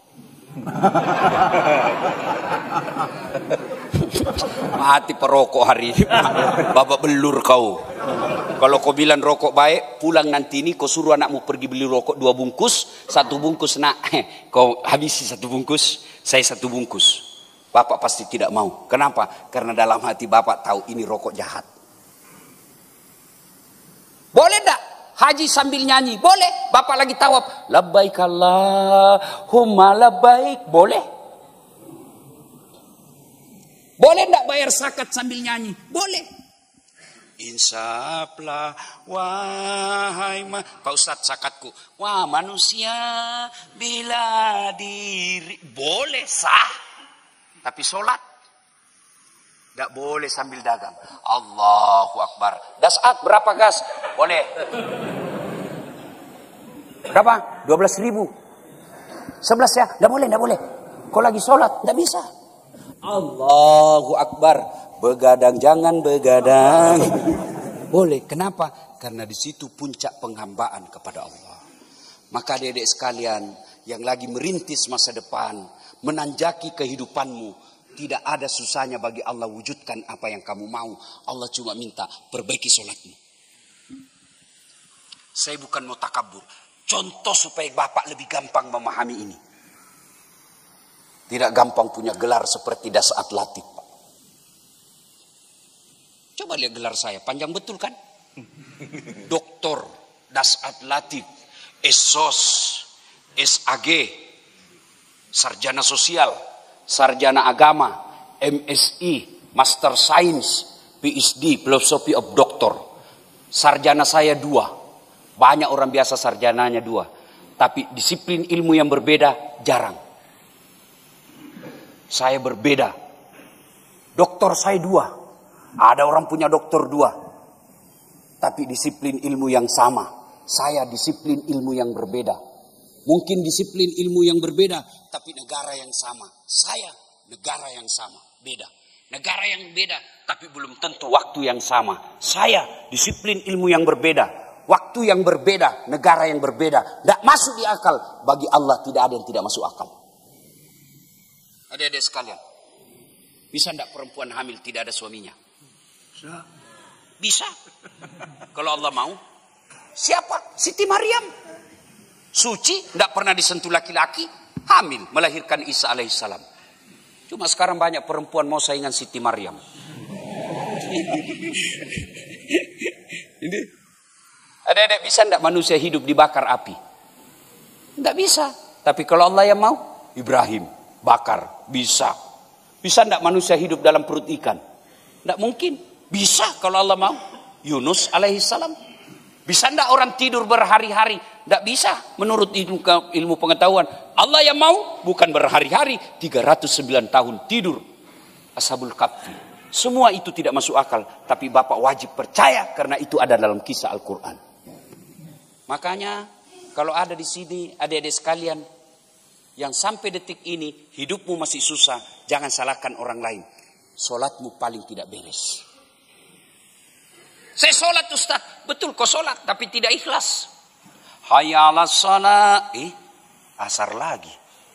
[SPEAKER 1] Mati perokok hari ini. Babak belur kau. Kalau kau bilang rokok baik, pulang nanti ini kau suruh anakmu pergi beli rokok 2 bungkus, 1 bungkus nak, kau habisi 1 bungkus, saya 1 bungkus. Bapak pasti tidak mau. Kenapa? Karena dalam hati bapak tahu ini rokok jahat. Boleh tak? Haji sambil nyanyi? Boleh. Bapak lagi tawaf. Labbaik Allahumma labbaik. Boleh. Boleh tak bayar zakat sambil nyanyi? Boleh. Insaplah wahai Pak Ustadz zakatku. Wah manusia bila diri. Boleh sah. Tapi sholat tidak boleh sambil dagang. Allahu Akbar. Dasat berapa gas? Boleh. Berapa? 12.000. 11 ya? Tidak boleh, tidak boleh. Kau lagi sholat, tidak bisa. Allahu Akbar. Begadang jangan begadang. Boleh. Kenapa? Karena di situ puncak penghambaan kepada Allah. Maka adik-adik sekalian yang lagi merintis masa depan, menanjaki kehidupanmu, tidak ada susahnya bagi Allah wujudkan apa yang kamu mau. Allah cuma minta perbaiki sholatmu. Saya bukan mau takabur. Contoh supaya Bapak lebih gampang memahami ini. Tidak gampang punya gelar seperti Dasat Latif. Coba lihat gelar saya, panjang betul kan? Doktor Dasat Latif, SOS, SAG, Sarjana Sosial, Sarjana Agama, MSI, Master Science, PhD, Philosophy of Doctor. Sarjana saya 2. Banyak orang biasa sarjananya 2. Tapi disiplin ilmu yang berbeda jarang. Saya berbeda. Doktor saya 2. Ada orang punya doktor 2. Tapi disiplin ilmu yang sama. Saya disiplin ilmu yang berbeda. Mungkin disiplin ilmu yang berbeda, tapi negara yang sama. Saya negara yang sama, beda. Negara yang beda, tapi belum tentu waktu yang sama. Saya disiplin ilmu yang berbeda, waktu yang berbeda, negara yang berbeda. Tidak masuk di akal. Bagi Allah tidak ada yang tidak masuk akal. Adik-adik sekalian, bisa tidak perempuan hamil tidak ada suaminya? Bisa. Kalau Allah mau. Siapa? Siti Maryam. Suci, tidak pernah disentuh laki-laki, hamil, melahirkan Isa alaihissalam. Cuma sekarang banyak perempuan mau saingan Siti Maryam. Ini, adik-adik bisa tidak manusia hidup dibakar api? Tidak bisa. Tapi kalau Allah yang mau, Ibrahim bakar, bisa. Bisa tidak manusia hidup dalam perut ikan? Tidak mungkin. Bisa kalau Allah mau. Yunus alaihissalam. Bisa tidak orang tidur berhari-hari? Tidak bisa menurut ilmu pengetahuan. Allah yang mau bukan berhari-hari. 309 tahun tidur. Ashabul Kahfi. Semua itu tidak masuk akal. Tapi Bapak wajib percaya karena itu ada dalam kisah Al-Quran. Makanya kalau ada di sini adik-adik sekalian yang sampai detik ini hidupmu masih susah, jangan salahkan orang lain. Solatmu paling tidak beres. Saya sholat Ustaz. Betul kau sholat tapi tidak ikhlas. Hayya 'alas shalah. Asar lagi.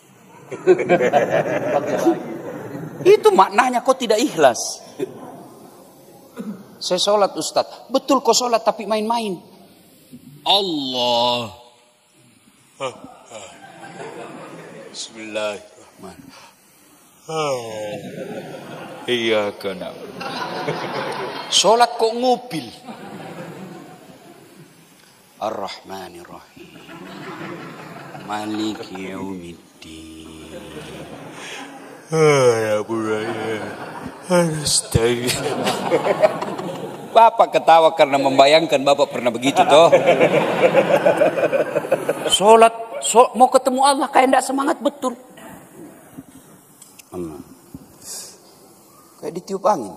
[SPEAKER 1] Itu maknanya kau tidak ikhlas. Saya sholat Ustaz. Betul kau sholat tapi main-main. Allah. Bismillahirrahmanirrahim. Iya kena. Sholat kok ngupil. Ar-Rahmanir-Rahim. Maliki yaumiddin. Ya buraya. Bapak ketawa karena membayangkan Bapak pernah begitu toh. Sholat, mau ketemu Allah kayak tidak semangat betul. Allah. Kayak ditiup angin.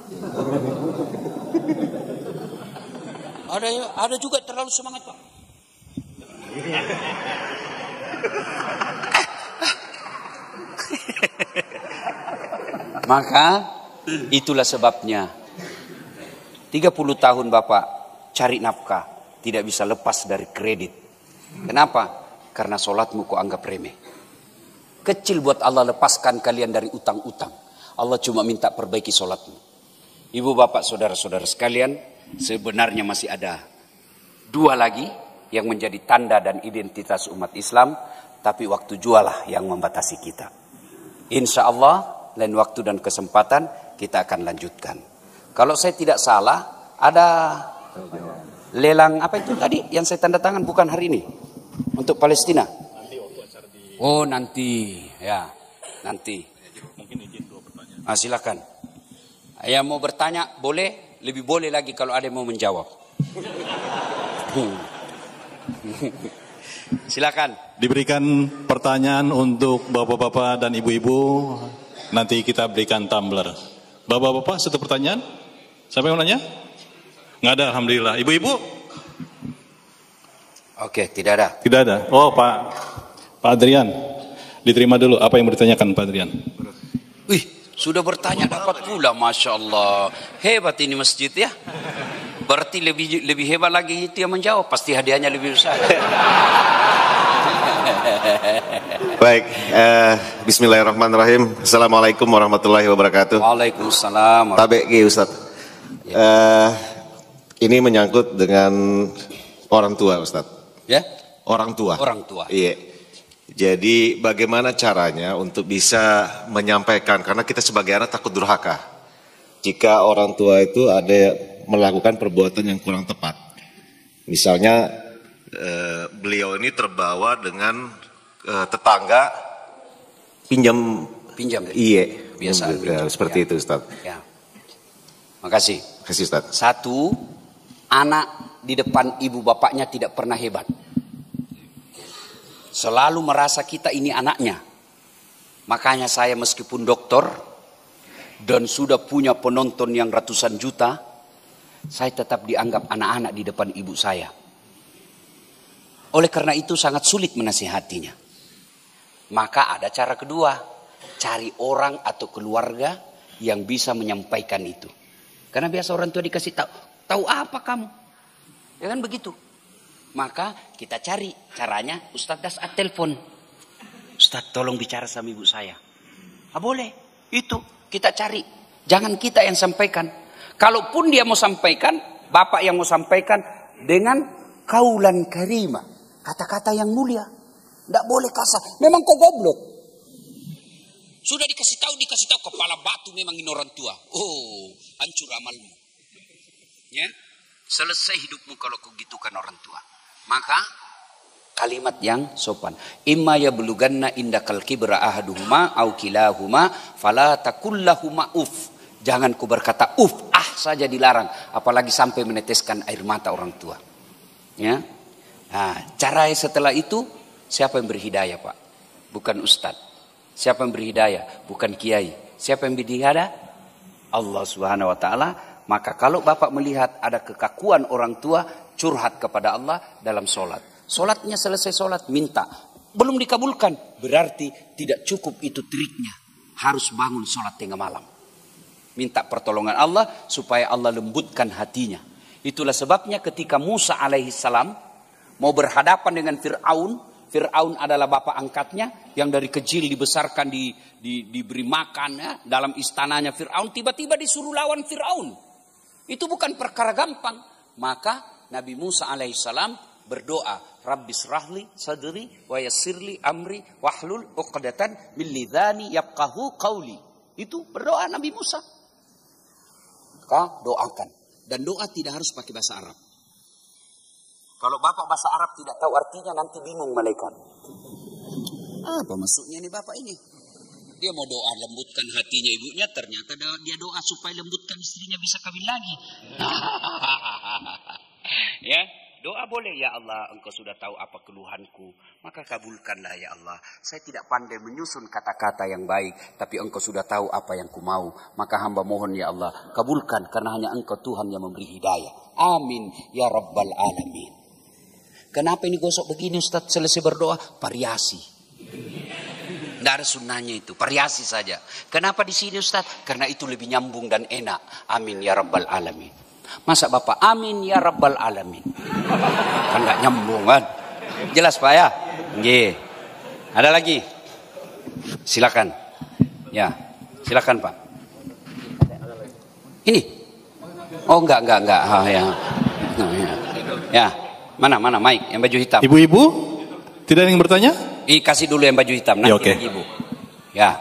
[SPEAKER 1] Ada juga terlalu semangat, Pak. Maka itulah sebabnya 30 tahun Bapak cari nafkah tidak bisa lepas dari kredit. Kenapa? Karena sholatmu kau anggap remeh. Kecil buat Allah, lepaskan kalian dari utang-utang. Allah cuma minta perbaiki sholatmu. Ibu bapak saudara-saudara sekalian, sebenarnya masih ada 2 lagi yang menjadi tanda dan identitas umat Islam. Tapi waktu jualah yang membatasi kita. Insya Allah lain waktu dan kesempatan kita akan lanjutkan. Kalau saya tidak salah ada lelang apa itu tadi yang saya tanda tangan, bukan hari ini, untuk Palestina. Oh nanti ya nanti. Silakan. Yang mau bertanya boleh, lebih boleh lagi kalau ada yang mau menjawab. Silakan.
[SPEAKER 3] Diberikan pertanyaan untuk bapak-bapak dan ibu-ibu, nanti kita berikan tumbler. Bapak-bapak, satu pertanyaan? Siapa yang mau nanya? Nggak ada, alhamdulillah. Ibu-ibu?
[SPEAKER 1] Oke, tidak ada.
[SPEAKER 3] Tidak ada. Oh, Pak Adrian, diterima dulu. Apa yang mau ditanyakan, Pak Adrian?
[SPEAKER 1] Wih, sudah bertanya dapat pula, Masya Allah. Hebat ini masjid ya. Berarti lebih hebat lagi itu yang menjawab. Pasti hadiahnya lebih besar.
[SPEAKER 4] Baik, bismillahirrahmanirrahim. Assalamualaikum warahmatullahi wabarakatuh.
[SPEAKER 1] Waalaikumsalam.
[SPEAKER 4] Tabeki Ustaz. Ini menyangkut dengan orang tua Ustaz.
[SPEAKER 1] Ya?
[SPEAKER 4] Orang tua.
[SPEAKER 1] Orang tua.
[SPEAKER 4] Iya. Jadi bagaimana caranya untuk bisa menyampaikan, karena kita sebagai anak takut durhaka. Jika orang tua itu ada melakukan perbuatan yang kurang tepat. Misalnya beliau ini terbawa dengan tetangga pinjam. Iya.
[SPEAKER 1] Biasa.
[SPEAKER 4] Seperti itu Ustaz.
[SPEAKER 1] Ya. Makasih.
[SPEAKER 4] Kasih Ustaz.
[SPEAKER 1] 1, anak di depan ibu bapaknya tidak pernah hebat. Selalu merasa kita ini anaknya. Makanya saya meskipun doktor dan sudah punya penonton yang ratusan juta, saya tetap dianggap anak-anak di depan ibu saya. Oleh karena itu sangat sulit menasihatinya. Maka ada cara kedua, cari orang atau keluarga yang bisa menyampaikan itu. Karena biasa orang tua dikasih tahu apa kamu? Ya kan begitu. Maka kita cari caranya, Ustadz das telepon. Ustadz tolong bicara sama ibu saya. Boleh, itu kita cari. Jangan kita yang sampaikan. Kalaupun dia mau sampaikan, bapak yang mau sampaikan dengan kaulan karimah. Kata-kata yang mulia. Tidak boleh kasar. Memang kau goblok. Sudah dikasih tahu kepala batu memang ini orang tua. Oh, hancur amalmu. Ya, selesai hidupmu kalau kau gitukan orang tua. Maka kalimat yang sopan. Imma yablughanna indakal kibra ahaduhuma au kilahuma fala taqul lahumā uff. Jangan ku berkata saja dilarang, apalagi sampai meneteskan air mata orang tua. Ya. Nah, cara setelah itu siapa yang berhidayah, Pak? Bukan ustadz. Siapa yang berhidayah? Bukan kiai. Siapa yang berhidayah? Allah Subhanahu wa taala. Maka kalau Bapak melihat ada kekakuan orang tua, curhat kepada Allah dalam sholat. Sholatnya selesai sholat, minta. Belum dikabulkan. Berarti tidak cukup itu triknya. Harus bangun sholat tengah malam. Minta pertolongan Allah supaya Allah lembutkan hatinya. Itulah sebabnya ketika Musa alaihissalam mau berhadapan dengan Fir'aun. Fir'aun adalah bapak angkatnya yang dari kecil dibesarkan, diberi makan ya, dalam istananya Fir'aun. Tiba-tiba disuruh lawan Fir'aun. Itu bukan perkara gampang. Maka Nabi Musa alaihissalam berdoa, Rabbi srahli sadri wa yassirli amri wahlul uqdatan min lidhani yafqahu qawli. Itu berdoa Nabi Musa. Maka doakan. Dan doa tidak harus pakai bahasa Arab. Kalau bapak bahasa Arab tidak tahu artinya, nanti bingung malaikat. Apa maksudnya ini bapak ini? Dia mau doa lembutkan hatinya ibunya, ternyata dia doa supaya lembutkan istrinya bisa kawin lagi. Ya, doa boleh. Ya Allah, Engkau sudah tahu apa keluhanku, maka kabulkanlah ya Allah. Saya tidak pandai menyusun kata-kata yang baik, tapi Engkau sudah tahu apa yang ku mau, maka hamba mohon ya Allah, kabulkan, karena hanya Engkau Tuhan yang memberi hidayah. Amin ya Rabbal Alamin. Kenapa ini gosok begini Ustaz? Selesai berdoa, variasi. Tidak ada sunnahnya itu, variasi saja. Kenapa di sini Ustaz? Karena itu lebih nyambung dan enak. Amin ya Rabbal Alamin. Masa Bapak amin ya Rabbal Alamin? Kan gak nyambung kan? Jelas Pak ya? Nggih. Ada lagi? Silakan. Ya, silakan Pak. Ini? Oh enggak. Ah, ya. Ya, mana mic yang baju hitam.
[SPEAKER 3] Ibu-ibu, tidak ada yang bertanya?
[SPEAKER 1] Kasih dulu yang baju hitam. Nanti
[SPEAKER 3] Ya, oke.
[SPEAKER 1] Ibu. Ya.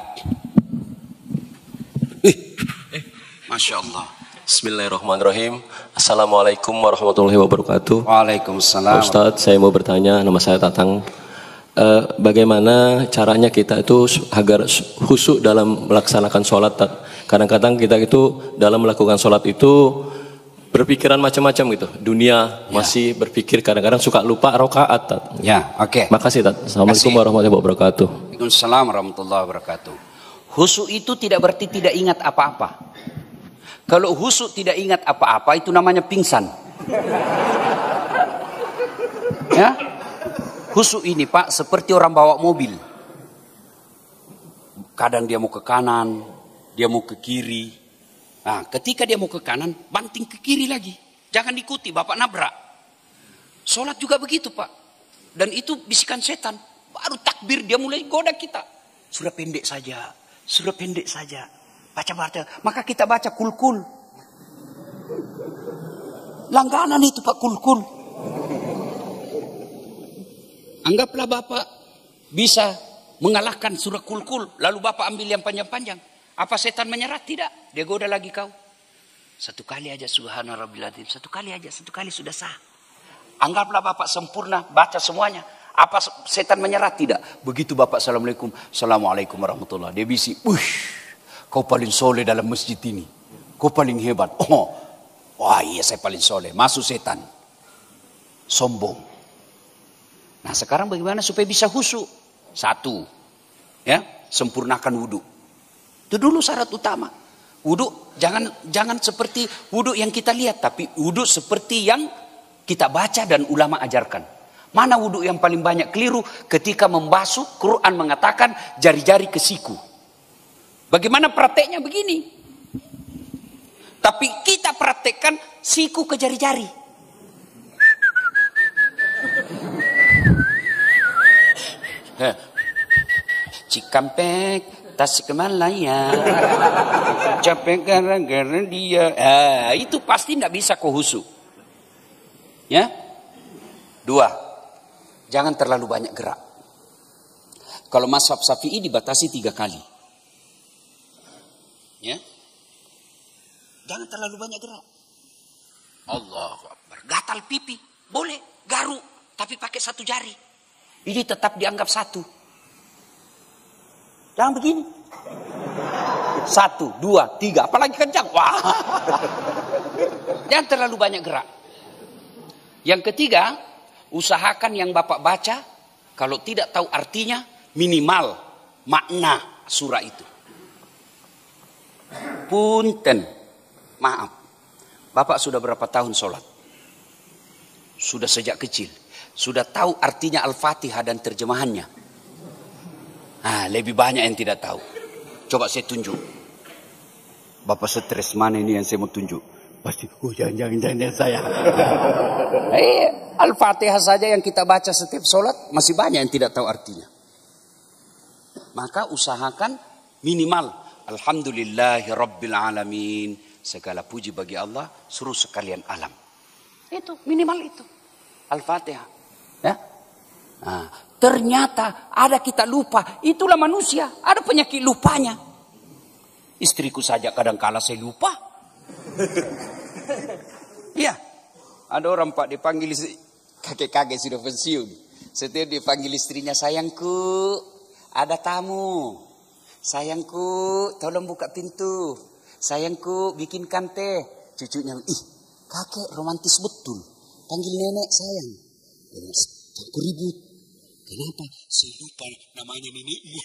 [SPEAKER 1] Masya Allah.
[SPEAKER 5] Bismillahirrahmanirrahim. Assalamualaikum warahmatullahi wabarakatuh.
[SPEAKER 1] Waalaikumsalam.
[SPEAKER 5] Ustadz, saya mau bertanya, nama saya Tatang. Bagaimana caranya kita itu agar khusyuk dalam melaksanakan sholat? Kadang-kadang kita itu dalam melakukan sholat itu berpikiran macam-macam gitu. Dunia masih berpikir, kadang-kadang suka lupa rakaat.
[SPEAKER 1] Ya, oke.
[SPEAKER 5] Makasih, Tat. Assalamualaikum warahmatullahi wabarakatuh.
[SPEAKER 1] Waalaikumsalam warahmatullahi wabarakatuh. Khusyuk itu tidak berarti tidak ingat apa-apa. Kalau khusyuk tidak ingat apa-apa, itu namanya pingsan. Ya, khusyuk ini Pak seperti orang bawa mobil. Kadang dia mau ke kanan, dia mau ke kiri. Nah, ketika dia mau ke kanan, banting ke kiri lagi. Jangan diikuti, Bapak nabrak. Sholat juga begitu Pak. Dan itu bisikan setan. Baru takbir dia mulai goda kita. Sudah pendek saja, sudah pendek saja. Baca-baca, maka kita baca kul-kul. Langganan itu Pak, kul-kul. Anggaplah Bapak bisa mengalahkan surah kul-kul, lalu Bapak ambil yang panjang-panjang. Apa setan menyerah? Tidak. Dia goda lagi kau. Satu kali aja subhana rabbil azim. Satu kali sudah sah. Anggaplah Bapak sempurna, baca semuanya. Apa setan menyerah? Tidak. Begitu Bapak assalamualaikum, assalamualaikum warahmatullahi. Dia bisik, kau paling soleh dalam masjid ini. Kau paling hebat. Oh, wah iya saya paling soleh. Masuk setan. Sombong. Nah sekarang bagaimana supaya bisa khusyuk? Satu, ya, sempurnakan wudhu. Itu dulu syarat utama. Wudhu jangan seperti wudhu yang kita lihat, tapi wudhu seperti yang kita baca dan ulama ajarkan. Mana wudhu yang paling banyak keliru? Ketika membasuh, Quran mengatakan jari-jari ke siku. Bagaimana prakteknya begini? Tapi kita praktekkan siku ke jari-jari. Cikampek Tasikmalaya, capek gara-gara dia. Itu pasti tidak bisa kau khusyuk. Ya. Dua, jangan terlalu banyak gerak. Kalau mazhab Syafi'i dibatasi 3 kali. Ya. Jangan terlalu banyak gerak. Allahu Akbar. Gatal pipi, boleh. Garuk, tapi pakai 1 jari. Ini tetap dianggap 1. Jangan begini. 1, 2, 3, apalagi kencang. Wah. Jangan terlalu banyak gerak. Yang ketiga, usahakan yang Bapak baca, kalau tidak tahu artinya, minimal makna surah itu. Punten, maaf. Bapak sudah berapa tahun sholat? Sudah sejak kecil. Sudah tahu artinya Al-Fatihah dan terjemahannya. Lebih banyak yang tidak tahu. Coba saya tunjuk. Bapak stres, mana ini yang saya mau tunjuk? Pasti, jangan saya. Al-Fatihah saja yang kita baca setiap sholat, masih banyak yang tidak tahu artinya. Maka usahakan minimal. Alhamdulillahi Rabbil Alamin. Segala puji bagi Allah, suruh sekalian alam. Itu, minimal itu. Al-Fatihah. Ya. Nah, ternyata ada kita lupa. Itulah manusia. Ada penyakit lupanya. Istriku saja kadang-kala saya lupa. Iya. Ada orang Pak dipanggil kakek-kakek sudah pensiun. Setiap dipanggil istrinya, sayangku, ada tamu. Sayangku, tolong buka pintu. Sayangku, bikinkan teh. Cucunya, kakek romantis betul. panggil nenek sayang. Aku ribut. Kenapa? Saya lupa namanya nenekmu.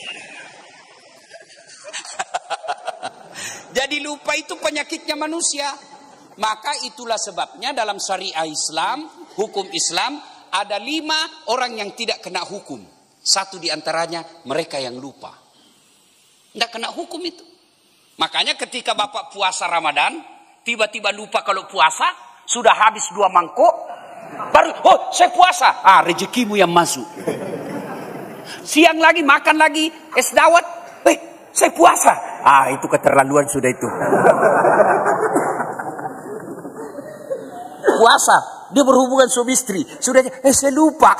[SPEAKER 1] Jadi lupa itu penyakitnya manusia. Maka itulah sebabnya dalam syariah Islam, hukum Islam, ada 5 orang yang tidak kena hukum. 1 diantaranya mereka yang lupa. Tidak kena hukum itu. Makanya ketika Bapak puasa Ramadan, tiba-tiba lupa kalau puasa, sudah habis 2 mangkok, baru, oh saya puasa. Rezekimu yang masuk. Siang lagi, makan lagi, es dawet, saya puasa. Itu keterlaluan sudah itu. Puasa, dia berhubungan suami istri, sudah saya lupa.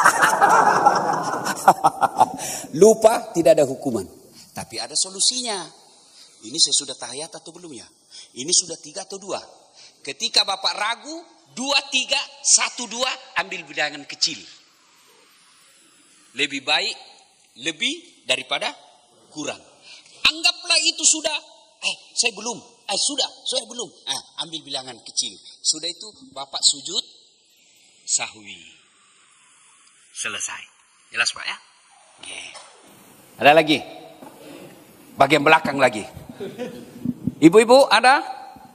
[SPEAKER 1] Lupa tidak ada hukuman, tapi ada solusinya. Ini saya sudah tahiyat atau belum ya? Ini sudah 3 atau 2? Ketika Bapak ragu, 2, 3, 1, 2, ambil bilangan kecil. Lebih baik lebih daripada kurang. Anggaplah itu sudah, saya belum, saya belum. Ambil bilangan kecil. Sudah itu Bapak sujud, sahwi. Selesai. Jelas Pak ya? Ada lagi? Bagian belakang lagi. Ibu-ibu ada?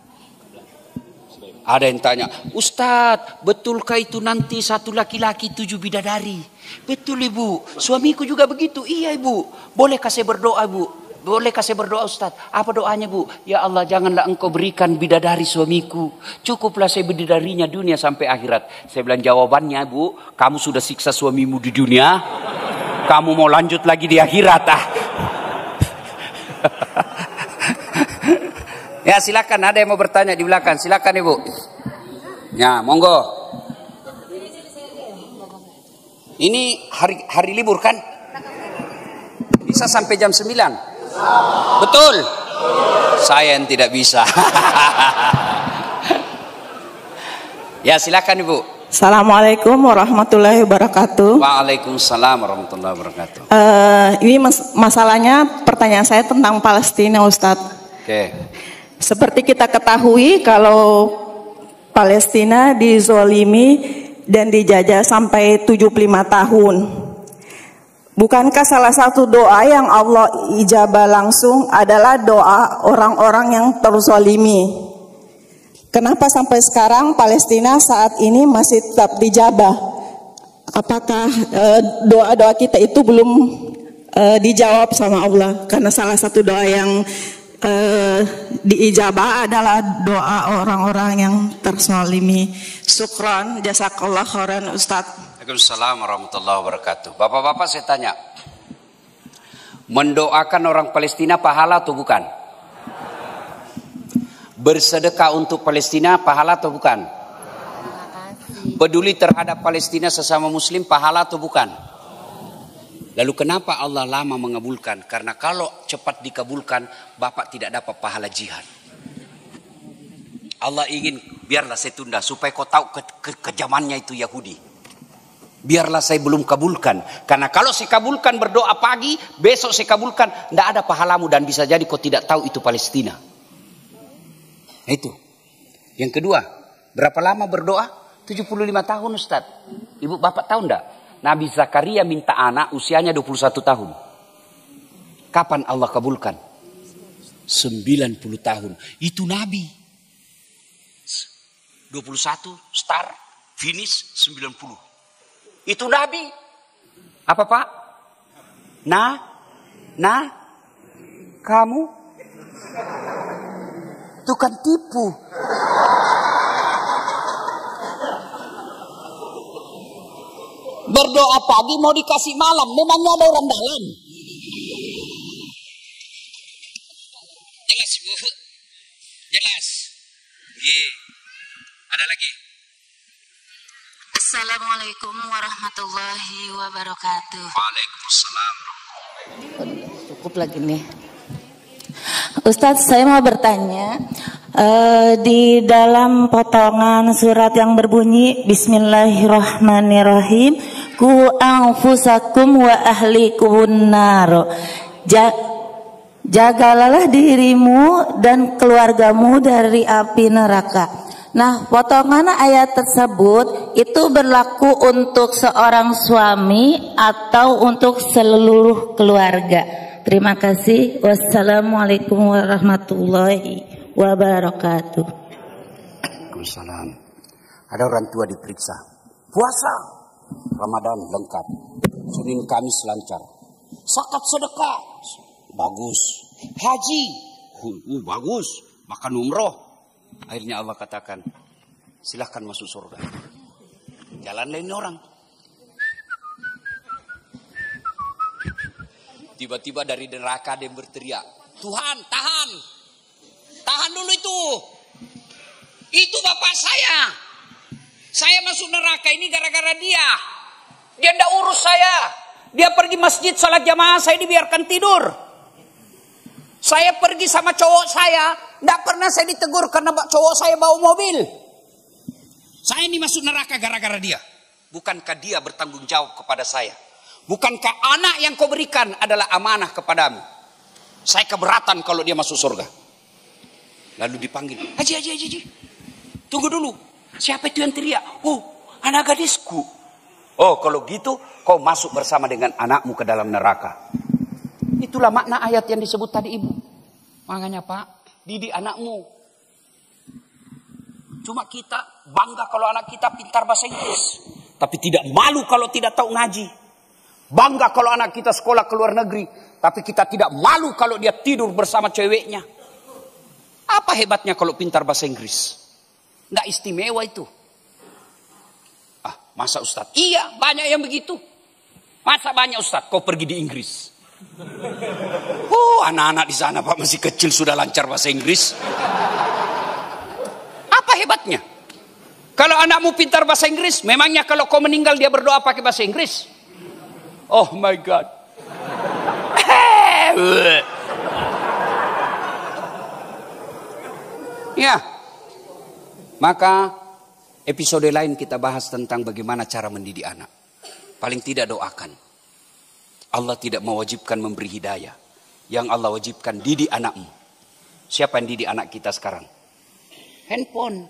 [SPEAKER 1] Ada yang tanya, Ustadz, betulkah itu nanti 1 laki-laki 7 bidadari? Betul Ibu, suamiku juga begitu. Iya Ibu, bolehkah saya berdoa Bu? Bolehkah saya berdoa Ustadz? Apa doanya Bu? Ya Allah, janganlah engkau berikan bidadari suamiku. Cukuplah saya bidadarinya dunia sampai akhirat. Saya bilang jawabannya Bu, kamu sudah siksa suamimu di dunia, kamu mau lanjut lagi di akhirat Ya silakan, ada yang mau bertanya di belakang, silakan Ibu. Ya monggo. Ini hari libur kan? Bisa sampai jam 9? Betul? Saya yang tidak bisa. Ya silakan Ibu.
[SPEAKER 6] Assalamualaikum warahmatullahi wabarakatuh.
[SPEAKER 1] Waalaikumsalam warahmatullahi wabarakatuh.
[SPEAKER 6] Ini masalahnya, pertanyaan saya tentang Palestina Ustadz.
[SPEAKER 1] Oke.
[SPEAKER 6] Seperti kita ketahui kalau Palestina dizolimi dan dijajah sampai 75 tahun. Bukankah salah satu doa yang Allah ijabah langsung adalah doa orang-orang yang terzolimi? Kenapa sampai sekarang Palestina saat ini masih tetap dijabah? Apakah doa-doa kita itu belum dijawab sama Allah? Karena salah satu doa yang diijabah adalah doa orang-orang yang terzalimi. Syukran, jazakallah khairan Ustadz.
[SPEAKER 1] Waalaikumsalam warahmatullahi wabarakatuh. Bapak-bapak saya tanya, mendoakan orang Palestina pahala atau bukan? Bersedekah untuk Palestina pahala atau bukan? Peduli terhadap Palestina sesama muslim pahala atau bukan? Lalu kenapa Allah lama mengabulkan? Karena kalau cepat dikabulkan, Bapak tidak dapat pahala jihad. Allah ingin, biarlah saya tunda supaya kau tahu kejamannya itu Yahudi. Biarlah saya belum kabulkan. Karena kalau saya kabulkan berdoa pagi, besok saya kabulkan, tidak ada pahalamu dan bisa jadi kau tidak tahu itu Palestina. Itu. Yang kedua, berapa lama berdoa? 75 tahun Ustaz. Ibu Bapak tahu enggak? Nabi Zakaria minta anak usianya 21 tahun. Kapan Allah kabulkan? 90 tahun. Itu Nabi. 21 start, finish 90. Itu Nabi. Apa Pak? Kamu? Itu kan tipu. Berdoa pagi mau dikasih malam, memangnya ada orang dalam. Jelas Bu, jelas. Ada lagi.
[SPEAKER 7] Assalamualaikum warahmatullahi wabarakatuh.
[SPEAKER 1] Waalaikumsalam.
[SPEAKER 7] Cukup lagi nih. Ustadz, saya mau bertanya, di dalam potongan surat yang berbunyi Bismillahirrahmanirrahim, ku anfusakum wa ahlikum nar. Jagalah dirimu dan keluargamu dari api neraka. Nah, potongan ayat tersebut itu berlaku untuk seorang suami atau untuk seluruh keluarga. Terima kasih. Wassalamualaikum warahmatullahi wabarakatuh.
[SPEAKER 1] Waalaikumsalam. Ada orang tua diperiksa. Puasa Ramadan lengkap. Senin Kamis lancar. Zakat sedekah bagus. Haji bagus. Makan umroh. Akhirnya Allah katakan, silahkan masuk surga. Jalan lain orang. Tiba-tiba dari neraka dia berteriak, Tuhan tahan. Tahan dulu itu. Itu bapak saya. Saya masuk neraka ini gara-gara dia. Dia tidak urus saya. Dia pergi masjid salat jamaah, saya dibiarkan tidur. Saya pergi sama cowok saya, tidak pernah saya ditegur karena cowok saya bawa mobil. Saya ini masuk neraka gara-gara dia. Bukankah dia bertanggung jawab kepada saya? Bukankah anak yang kau berikan adalah amanah kepadamu? Saya keberatan kalau dia masuk surga. Lalu dipanggil, Haji. Tunggu dulu, siapa itu yang teriak? Oh, anak gadisku. Oh, kalau gitu kau masuk bersama dengan anakmu ke dalam neraka. Itulah makna ayat yang disebut tadi ibu. Makanya Pak, didik anakmu. Cuma kita bangga kalau anak kita pintar bahasa Inggris. Tapi tidak malu kalau tidak tahu ngaji. Bangga kalau anak kita sekolah ke luar negeri. Tapi kita tidak malu kalau dia tidur bersama ceweknya. Apa hebatnya kalau pintar bahasa Inggris? Tidak istimewa itu. Masa Ustadz? Iya, banyak yang begitu. Masa banyak Ustadz kau pergi di Inggris? Anak-anak di sana Pak masih kecil sudah lancar bahasa Inggris. Apa hebatnya? Kalau anakmu pintar bahasa Inggris, memangnya kalau kau meninggal dia berdoa pakai bahasa Inggris? Oh my God. Ya. Maka episode lain kita bahas tentang bagaimana cara mendidik anak. Paling tidak doakan. Allah tidak mewajibkan memberi hidayah. Yang Allah wajibkan didik anakmu. Siapa yang didik anak kita sekarang? Handphone.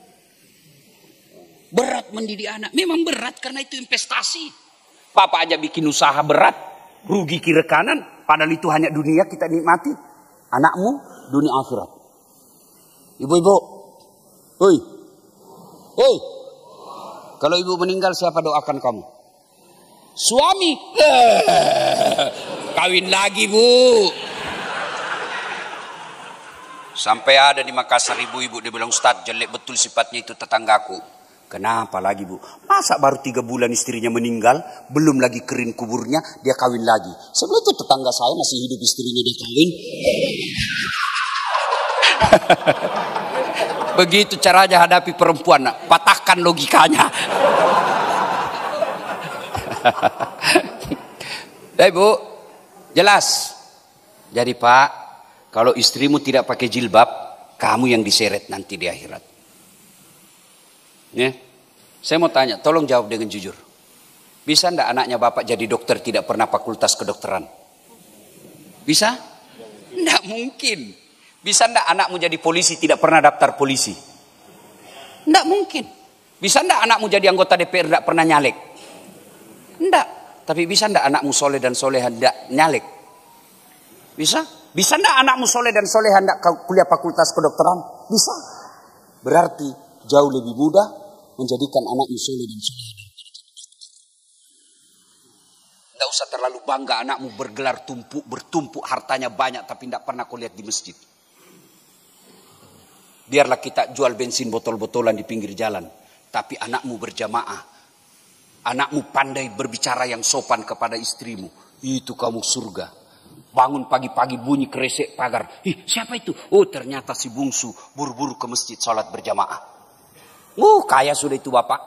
[SPEAKER 1] Berat mendidik anak. Memang berat karena itu investasi. Papa aja bikin usaha berat. Rugi kiri kanan. Padahal itu hanya dunia kita nikmati. Anakmu dunia akhirat. Ibu-ibu. Hoi. Kalau ibu meninggal siapa doakan kamu? Suami. Kawin lagi bu. Sampai ada di Makassar ibu-ibu dia bilang, Ustadz jelek betul sifatnya itu tetanggaku. Kenapa lagi bu? Masa baru 3 bulan istrinya meninggal, belum lagi kering kuburnya, dia kawin lagi. Sebelum itu tetangga saya masih hidup, istrinya dia kawin. Begitu caranya hadapi perempuan, patahkan logikanya. Bu, jelas. Jadi Pak, kalau istrimu tidak pakai jilbab, kamu yang diseret nanti di akhirat. Ya, saya mau tanya, tolong jawab dengan jujur. Bisa enggak anaknya Bapak jadi dokter tidak pernah fakultas kedokteran? Bisa? Enggak mungkin. Bisa enggak anakmu jadi polisi tidak pernah daftar polisi? Enggak mungkin. Bisa enggak anakmu jadi anggota DPR tidak pernah nyalek? Enggak. Tapi bisa enggak anakmu soleh dan solehan tidak nyalek? Bisa? Bisa enggak anakmu soleh dan solehan tidak kuliah fakultas kedokteran? Bisa. Berarti jauh lebih mudah menjadikan anakmu soleh dan solehan. Tidak usah terlalu bangga anakmu bergelar bertumpuk hartanya banyak tapi tidak pernah kau lihat di masjid. Biarlah kita jual bensin botol-botolan di pinggir jalan. Tapi anakmu berjamaah. Anakmu pandai berbicara yang sopan kepada istrimu. Itu kamu surga. Bangun pagi-pagi bunyi kresek pagar. Siapa itu? Oh ternyata si bungsu buru-buru ke masjid sholat berjamaah. Kaya sudah itu Bapak.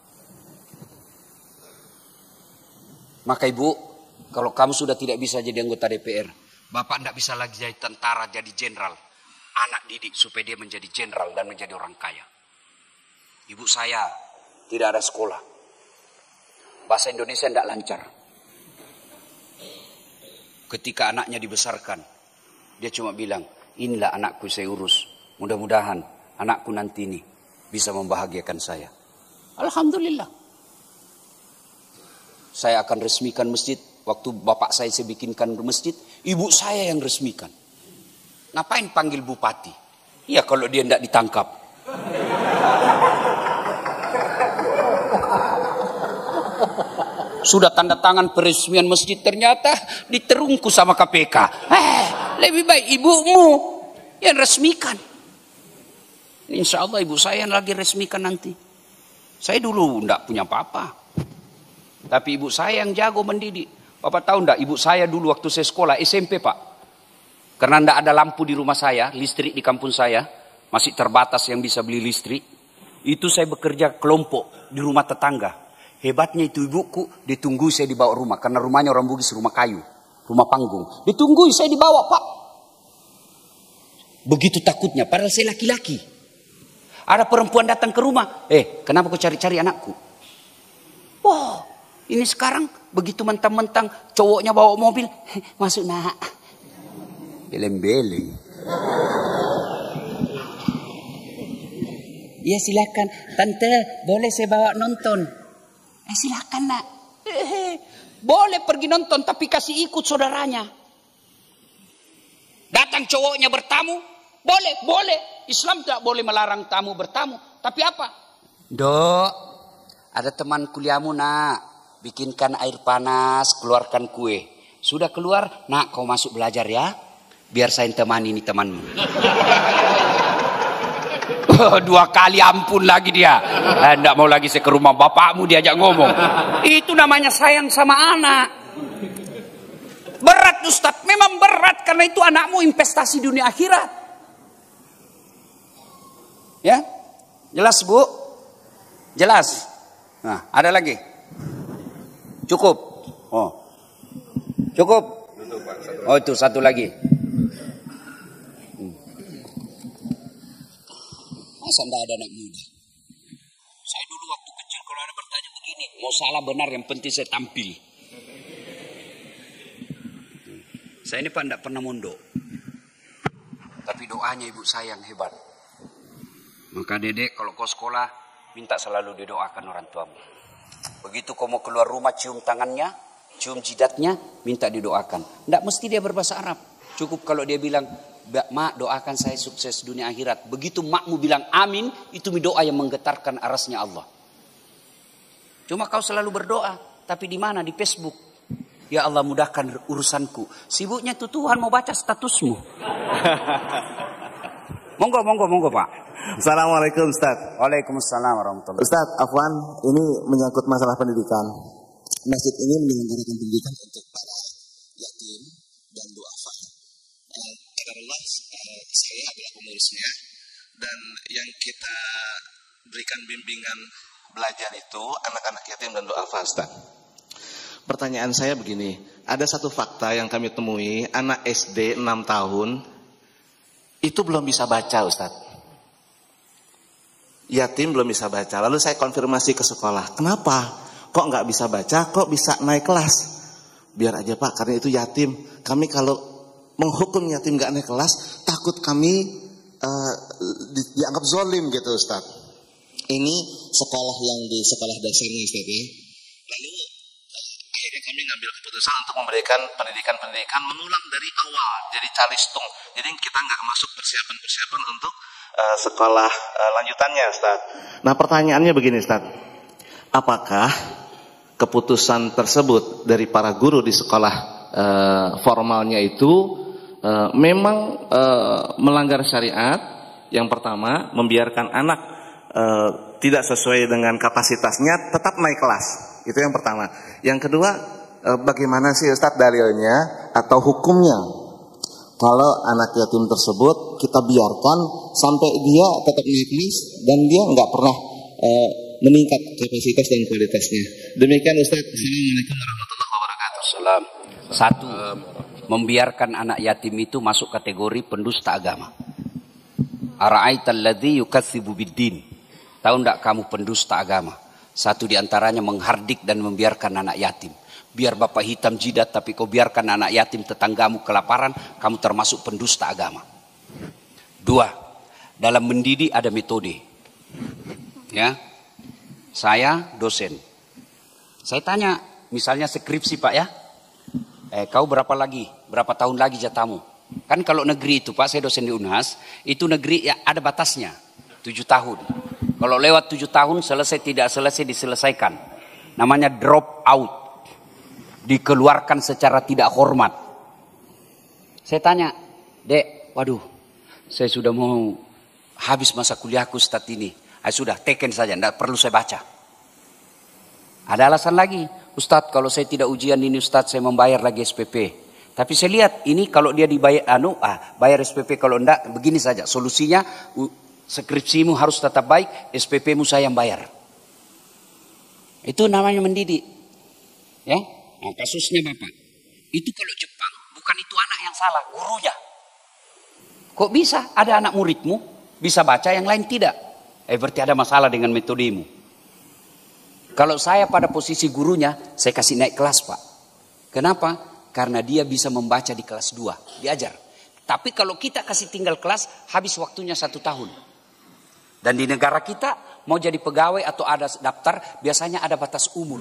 [SPEAKER 1] Maka Ibu, kalau kamu sudah tidak bisa jadi anggota DPR. Bapak tidak bisa lagi jadi tentara, jadi jenderal. Anak didik supaya dia menjadi jenderal dan menjadi orang kaya. Ibu saya tidak ada sekolah. Bahasa Indonesia tidak lancar. Ketika anaknya dibesarkan, dia cuma bilang, inilah anakku saya urus. Mudah-mudahan anakku nanti ini bisa membahagiakan saya. Alhamdulillah. Saya akan resmikan masjid. Waktu bapak saya bikinkan masjid, ibu saya yang resmikan. Ngapain panggil bupati? Ya kalau dia tidak ditangkap. Sudah tanda tangan peresmian masjid, ternyata diterungkus sama KPK. Lebih baik ibumu yang resmikan. Insya Allah ibu saya yang lagi resmikan nanti. Saya dulu tidak punya apa-apa. Tapi ibu saya yang jago mendidik. Bapak tahu enggak, ibu saya dulu waktu saya sekolah SMP Pak. Karena tidak ada lampu di rumah saya, listrik di kampung saya. Masih terbatas yang bisa beli listrik. Itu saya bekerja kelompok di rumah tetangga. Hebatnya itu ibuku, ditunggu saya dibawa rumah. Karena rumahnya orang Bugis, rumah kayu. Rumah panggung. Ditunggu saya dibawa Pak. Begitu takutnya, padahal saya laki-laki. Ada perempuan datang ke rumah. Kenapa kau cari-cari anakku? Wah, ini sekarang begitu mentang-mentang cowoknya bawa mobil. Masuk nak. Beleng-beleng. Ya silakan. Tante, boleh saya bawa nonton? Silakan nak. Boleh pergi nonton tapi kasih ikut saudaranya. Datang cowoknya bertamu. Boleh. Islam tidak boleh melarang tamu bertamu. Tapi apa? Dok, ada teman kuliahmu nak. Bikinkan air panas, keluarkan kue. Sudah keluar, nak kau masuk belajar ya. Biar saya temani ini temanmu. 2 kali ampun lagi dia. Tidak mau lagi saya ke rumah bapakmu diajak ngomong. Itu namanya sayang sama anak. Berat Ustaz, memang berat karena itu anakmu investasi dunia akhirat. Ya, jelas Bu? Jelas. Nah, ada lagi? Cukup. Oh, cukup. Oh itu satu lagi. Masa enggak ada anak muda? Saya dulu waktu kecil kalau ada bertanya begini, mau salah benar yang penting saya tampil. Saya ini Pak enggak pernah mondok. Tapi doanya ibu saya yang hebat. Maka dedek kalau kau sekolah, minta selalu didoakan orang tuamu. Begitu kau mau keluar rumah, cium tangannya, cium jidatnya, minta didoakan. Tidak mesti dia berbahasa Arab. Cukup kalau dia bilang, mak doakan saya sukses dunia akhirat. Begitu makmu bilang amin, itu doa yang menggetarkan arasnya Allah. Cuma kau selalu berdoa, tapi di mana? Di Facebook. Ya Allah mudahkan urusanku. Sibuknya tuh Tuhan mau baca statusmu. Monggo Pak.
[SPEAKER 8] Assalamualaikum Ustaz.
[SPEAKER 1] Waalaikumsalam warahmatullahi wabarakatuh.
[SPEAKER 8] Ustaz, afwan, ini menyangkut masalah pendidikan. Masjid ini menyelenggarakan pendidikan untuk para yatim dan duafa. Alhamdulillah, saya adalah pengurusnya dan yang kita berikan bimbingan belajar itu anak-anak yatim dan duafa, Ustaz. Pertanyaan saya begini, ada satu fakta yang kami temui, anak SD 6 tahun itu belum bisa baca, Ustaz. Yatim belum bisa baca. Lalu saya konfirmasi ke sekolah, kenapa? Kok nggak bisa baca? Kok bisa naik kelas? Biar aja Pak, karena itu yatim. Kami kalau menghukum yatim nggak naik kelas, takut kami dianggap zolim gitu Ustaz. Ini sekolah yang di sekolah dasarnya Ustaz ya. Lalu akhirnya kami ngambil keputusan untuk memberikan pendidikan mengulang dari awal, jadi calistung. Jadi kita nggak masuk persiapan untuk sekolah lanjutannya Ustaz. Nah pertanyaannya begini Ustaz, apakah keputusan tersebut dari para guru di sekolah formalnya itu memang melanggar syariat? Yang pertama, membiarkan anak tidak sesuai dengan kapasitasnya tetap naik kelas. Itu yang pertama. Yang kedua, bagaimana sih Ustaz dalilnya atau hukumnya kalau anak yatim tersebut kita biarkan sampai dia tetap naik kelas dan dia nggak pernah meningkat kapasitas dan kualitasnya. Demikian Ustaz. Assalamualaikum warahmatullahi wabarakatuh.
[SPEAKER 1] Salam. Satu, membiarkan anak yatim itu masuk kategori pendusta agama. Ara'aital ladzi yukatsibu biddin. Tahu enggak kamu pendusta agama? Satu di antaranya menghardik dan membiarkan anak yatim. Biar bapak hitam jidat tapi kau biarkan anak yatim tetanggamu kelaparan, kamu termasuk pendusta agama. Dua, dalam mendidik ada metode. Ya, saya dosen. Saya tanya, misalnya skripsi Pak ya, kau berapa tahun lagi jatahmu? Kan kalau negeri itu Pak, saya dosen di Unhas, itu negeri ya ada batasnya, 7 tahun. Kalau lewat 7 tahun selesai tidak selesai diselesaikan. Namanya drop out. Dikeluarkan secara tidak hormat. Saya tanya, Dek, waduh, saya sudah mau habis masa kuliahku Ustadz ini. Sudah, teken saja, tidak perlu saya baca. Ada alasan lagi, Ustadz kalau saya tidak ujian ini Ustadz saya membayar lagi SPP. Tapi saya lihat ini kalau dia dibayar, bayar SPP, kalau enggak begini saja. Solusinya, skripsimu harus tetap baik, SPP-mu saya yang bayar. Itu namanya mendidik. Ya, nah, kasusnya Bapak. Itu kalau Jepang, bukan itu anak yang salah, gurunya. Kok bisa ada anak muridmu bisa baca yang lain tidak? Berarti ada masalah dengan metodemu. Kalau saya pada posisi gurunya, saya kasih naik kelas Pak. Kenapa? Karena dia bisa membaca di kelas 2, diajar. Tapi kalau kita kasih tinggal kelas, habis waktunya 1 tahun. Dan di negara kita mau jadi pegawai atau ada daftar biasanya ada batas umur.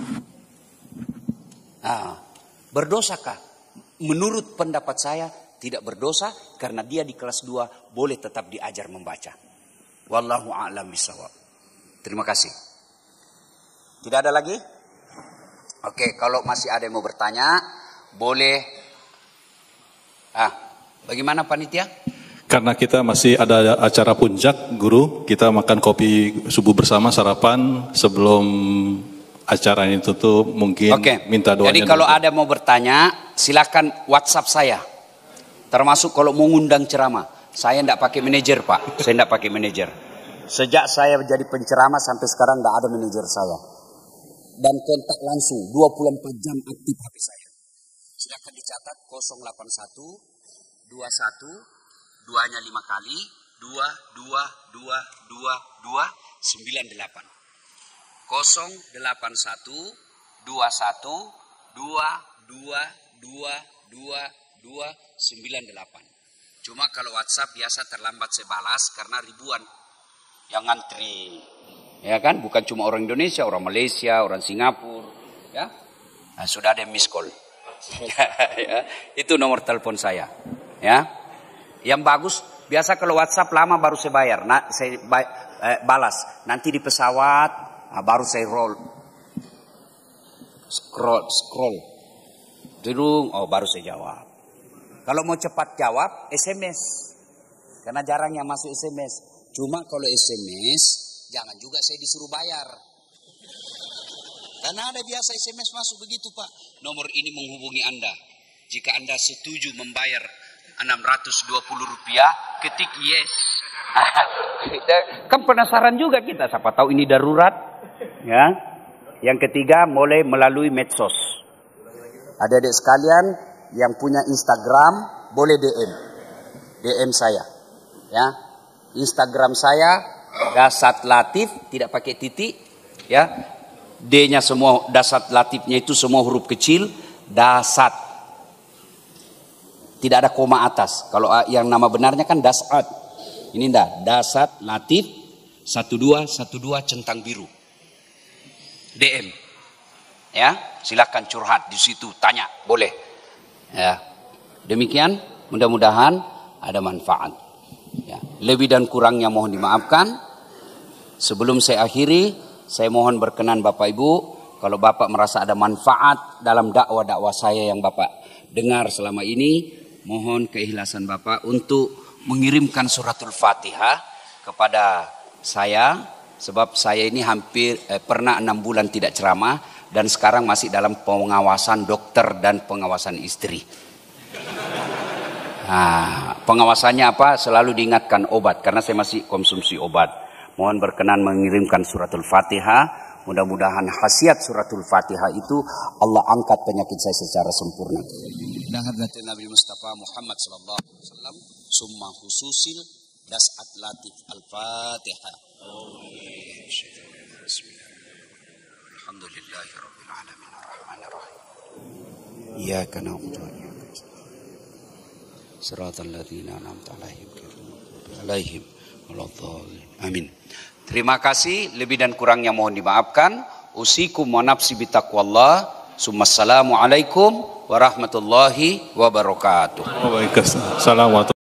[SPEAKER 1] Nah, berdosakah? Menurut pendapat saya tidak berdosa karena dia di kelas 2 boleh tetap diajar membaca. Wallahu a'lam bishawab. Terima kasih. Tidak ada lagi? Oke, kalau masih ada yang mau bertanya boleh. Bagaimana panitia?
[SPEAKER 3] Karena kita masih ada acara puncak, Guru, kita makan kopi subuh bersama sarapan sebelum acara ini tutup, mungkin minta doanya.
[SPEAKER 1] Jadi kalau ada mau bertanya, silakan WhatsApp saya. Termasuk kalau mau ngundang ceramah. Saya tidak pakai manajer Pak, saya tidak pakai manajer. Sejak saya menjadi penceramah sampai sekarang tidak ada manajer saya. Dan kontak langsung, 24 jam aktif HP saya. Silakan dicatat 081 21 2-nya 5 kali, 2, 2, 2, 2, 2, 98. 081 21 2, 2, 2, 2, 98. Cuma kalau WhatsApp biasa terlambat saya balas karena ribuan yang ngantri. Ya kan, bukan cuma orang Indonesia, orang Malaysia, orang Singapura, ya. Nah, sudah ada miss call. Ya, itu nomor telepon saya, ya. Yang bagus, biasa kalau WhatsApp lama baru saya bayar. Nah, saya balas. Nanti di pesawat, baru saya scroll. Durung, baru saya jawab. Kalau mau cepat jawab, SMS. Karena jarang yang masuk SMS. Cuma kalau SMS, jangan juga saya disuruh bayar. Karena ada biasa SMS masuk begitu Pak. Nomor ini menghubungi Anda. Jika Anda setuju membayar Rp620, ketik yes. Kan penasaran juga kita, siapa tahu ini darurat. Ya. Yang ketiga, mulai melalui medsos. Adik-adik sekalian yang punya Instagram boleh DM saya. Ya. Instagram saya Dasat Latif, tidak pakai titik, ya. D-nya semua, Dasat Latifnya itu semua huruf kecil, Dasat. Tidak ada koma atas. Kalau yang nama benarnya kan Dasat. Ini enggak, Dasat Latif 1212 centang biru. DM. Ya, silakan curhat di situ, tanya, boleh. Ya. Demikian, mudah-mudahan ada manfaat. Ya. Lebih dan kurangnya mohon dimaafkan. Sebelum saya akhiri, saya mohon berkenan Bapak Ibu, kalau Bapak merasa ada manfaat dalam dakwah-dakwah saya yang Bapak dengar selama ini, mohon keikhlasan Bapak untuk mengirimkan suratul Fatihah kepada saya, sebab saya ini hampir pernah 6 bulan tidak ceramah dan sekarang masih dalam pengawasan dokter dan pengawasan istri. Nah, pengawasannya apa? Selalu diingatkan obat karena saya masih konsumsi obat. Mohon berkenan mengirimkan suratul Fatihah. Mudah-mudahan khasiat suratul Fatihah itu Allah angkat penyakit saya secara sempurna. Dan hadratin Nabi Mustafa Muhammad sallallahu alaihi wasallam summa khususil Dasat Latif Al-Fatihah. Alhamdulillahirabbil alamin arrahmanir rahim. Iyyaka na'budu wa iyyaka nasta'in. Shiratal ladzina an'amta 'alaihim ghairil maghdubi 'alaihim waladdallin. Amin. Terima kasih, lebih dan kurangnya mohon dimaafkan. Usikum wa nafsi bitaqwallah. Assalamualaikum warahmatullahi wabarakatuh.
[SPEAKER 3] Waalaikumsalam.